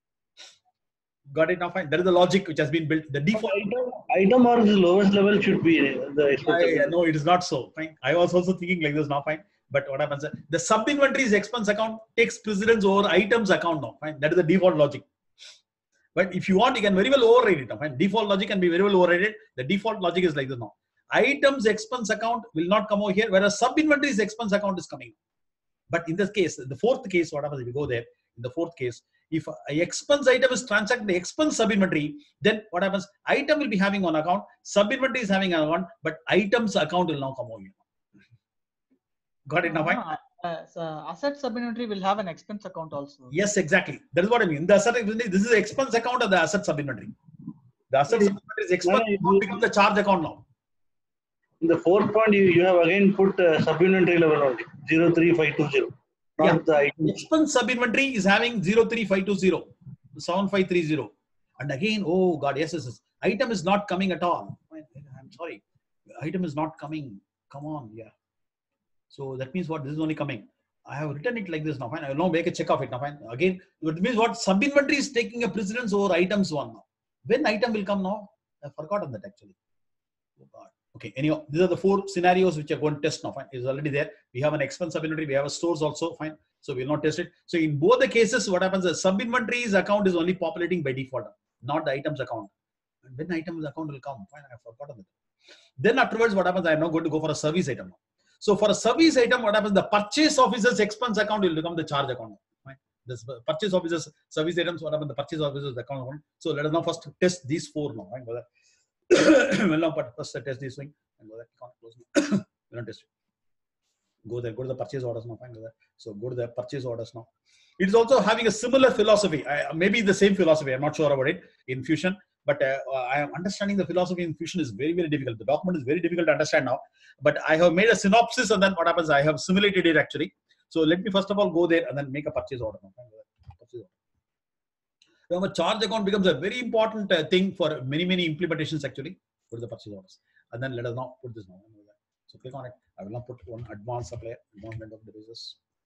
Got it now? Fine. That is the logic which has been built. The default item, item or the lowest level should be the expense. I, no, it is not so. Fine. I was also thinking like this now. Fine. But what happens? The sub-inventory's expense account takes precedence over items account now. Fine. That is the default logic. But if you want, you can very well override it now. Fine. Default logic can be very well overridden. The default logic is like this now. Items expense account will not come over here, whereas sub-inventory's expense account is coming. But in this case, the fourth case, what happens if you go there? In the fourth case, if an expense item is transacted in the expense sub-inventory, then what happens? Item will be having one account, sub-inventory is having an account, but items account will now come over here. Got it now, fine? Uh, uh, so asset sub-inventory will have an expense account also. Yes, exactly. That is what I mean. The asset, this is the expense account of the asset sub-inventory. The asset sub-inventory is expense account becomes the charge account now. In the fourth point, you, you have again put uh, sub-inventory level only, zero three five two zero. Yeah. The expense sub-inventory is having zero three five two zero, seven five three zero. And again, oh God, yes, yes, yes. Item is not coming at all. I'm sorry. Item is not coming. Come on, yeah. So that means what? This is only coming. I have written it like this now. Fine. I will now make a check of it now. Fine. Again, it means what? Sub-inventory is taking a precedence over items one now. When item will come now? I've forgotten that actually. Oh God. Okay, anyhow, these are the four scenarios which are going to test now. Fine, it's already there. We have an expense sub-inventory, we have a stores also. Fine, so we will not test it. So in both the cases, what happens is sub-inventory's account is only populating by default, not the items account. And when items account will come, fine, I have forgotten it. Then afterwards, what happens? I am now going to go for a service item. So for a service item, what happens? The purchase officer's expense account will become the charge account. this purchase officers service items, what happened, the purchase officers the account one. So let us now first test these four now. Right? Well, now but first test this thing and go there, close now. We'll not test it. Go there, go to the purchase orders now. Fine, go there. So go to the purchase orders now. It is also having a similar philosophy, I, maybe the same philosophy. I'm not sure about it in Fusion, but uh, I am understanding the philosophy in Fusion is very, very difficult. The document is very difficult to understand now, but I have made a synopsis and then what happens, I have simulated it actually. So let me first of all go there and then make a purchase order. Purchase order. Now, a charge account becomes a very important uh, thing for many, many implementations actually. Go to the purchase orders and then let us now put this now. So click on it. I will now put one advanced supplier, advancement of devices.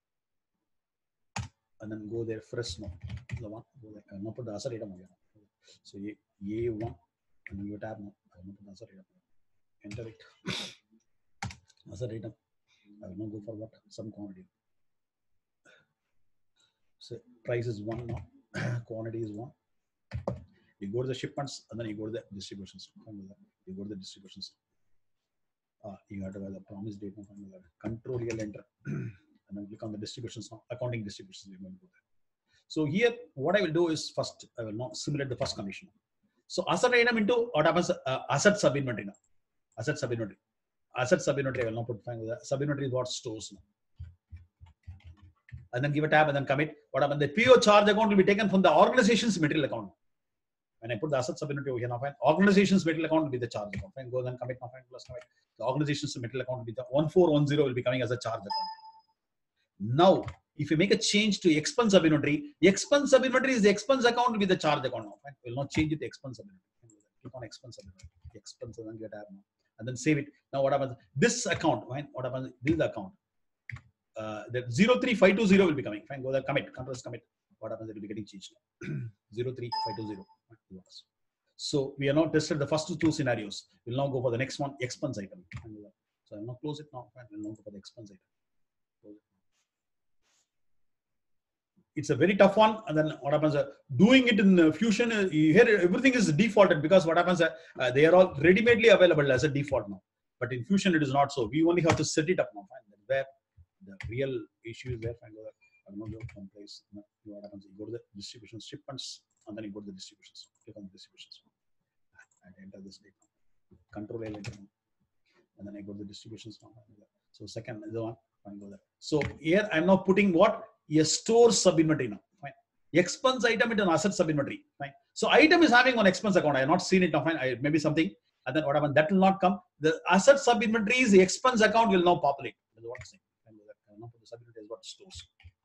And then go there fresh now. The one, go there. I will now put the asset item again. So A one and then you tab now. I will now put the asset item. Enter it. Asset item. I will now go for what? Some quantity. So price is one now. Quantity is one. You go to the shipments and then you go to the distributions. You go to the distributions. Uh, you have to have the promise date now. Control you'll enter. And then click on the distributions now. Accounting distributions. We're going to go there. So here, what I will do is first, I will now simulate the first condition. So asset item into what happens? Uh, asset sub inventory now. Asset sub inventory. Asset sub inventory. I will now put fine with that. Sub inventory is what stores now. And then give a tab and then commit. What happens? The P O charge account will be taken from the organization's material account. When I put the asset sub inventory over here now, fine. Organization's material account will be the charge account. Fine. Go then commit now, fine. Plus commit. The organization's material account will be the one four one zero will be coming as a charge account. Now, if you make a change to expense sub inventory, the expense sub inventory is the expense account will be the charge account now. Fine. We'll not change it to expense sub inventory. Click on expense sub inventory. Expense and then get tab now. And then save it. Now what happens? This account, fine. What happens? This is the account. Uh, the zero three five two zero will be coming. Fine. Go there. Commit. Control commit. What happens? It will be getting changed now. zero three five two zero. So we are now tested the first two scenarios. We'll now go for the next one, expense item. So I'll now close it now. We'll now go for the expense item. It's a very tough one. And then what happens? Uh, doing it in uh, Fusion, uh, here everything is defaulted because what happens? Uh, uh, they are all ready-madely available as a default now. But in Fusion, it is not so. We only have to set it up now. Fine. Where the real issue is there. Fine. Go there. I will not go from place. No, what happens? You go to the distribution shipments and then you go to the distributions. Click on the distributions and enter this data. Control L enter. And then I go to the distributions now. So second is the one. Fine. Go there. So here I'm now putting what? A store sub inventory now. Fine. Expense item into an asset sub inventory. Fine. So item is having one expense account. I have not seen it now. Fine. I, maybe something. And then what happens? That will not come. The asset sub inventory is the expense account will now populate. That's what I'm saying. Fine. Now put the sub inventory is what stores.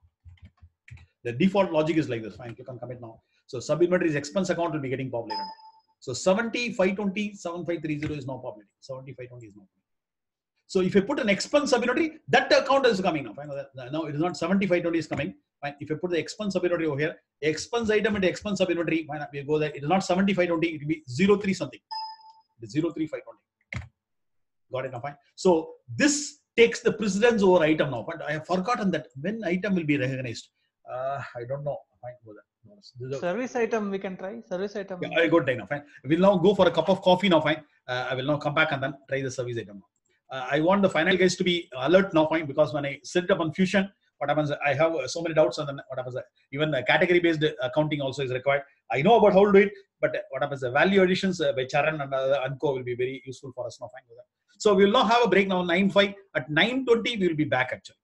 The default logic is like this. Fine. Click on commit now. So sub inventory's expense account will be getting populated now. So seventy five twenty seven five thirty is now populating. seventy five twenty is now populating. So if you put an expense sub inventory, that account is coming now. Fine. Now it is not seventy five twenty is coming. Fine. If you put the expense sub inventory over here, expense item into expense sub inventory, fine. We go there. It is not seventy five twenty. It will be zero three something. It is zero three five twenty. Got it now. Fine. So this takes the precedence over item now. But I have forgotten that when item will be recognized. Uh, I don't know. Fine. Go there. Service item we can try. Service item. Yeah, I got time now. Fine. We'll now go for a cup of coffee now. Fine. Uh, I will now come back and then try the service item now. Uh, I want the final guys to be alert now, fine, because when I set it up on Fusion, what happens? I have uh, so many doubts, and then what happens? Uh, even uh, category-based accounting also is required. I know about how to do it, but uh, what happens? The uh, value additions uh, by Charan and uh, Anko will be very useful for us now. Fine with that. So we will now have a break now. nine five at nine twenty we will be back actually.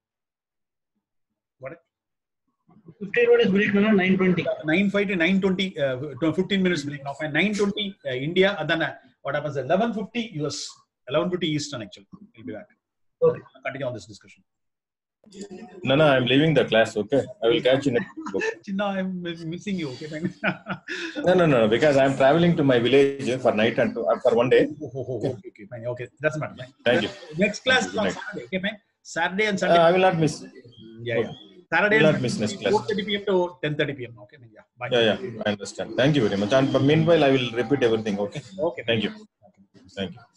What? fifteen minutes break now. nine twenty. nine five to nine twenty. Uh, fifteen minutes break now. Fine. nine twenty uh, India, and then uh, what happens? eleven fifty U S. eleven fifty Eastern actually. We'll be back. Okay. Continue on this discussion. No, no, I'm leaving the class. Okay, I will catch you next week. Chinna, I'm missing you. Okay, thanks. no, no, no, because I'm traveling to my village for night and to, uh, for one day. Oh, oh, oh, okay, okay, fine. Okay, that's matter. Fine. Thank you. Next class is on Saturday. Okay, fine. Saturday and Sunday. Uh, I will not miss. Yeah, yeah. Saturday. I will not miss next class. four thirty p m to ten thirty p m Okay, yeah. Bye. Yeah, yeah. I understand. Thank you very much. And but meanwhile, I will repeat everything. Okay. Okay. Thank you. Thank you.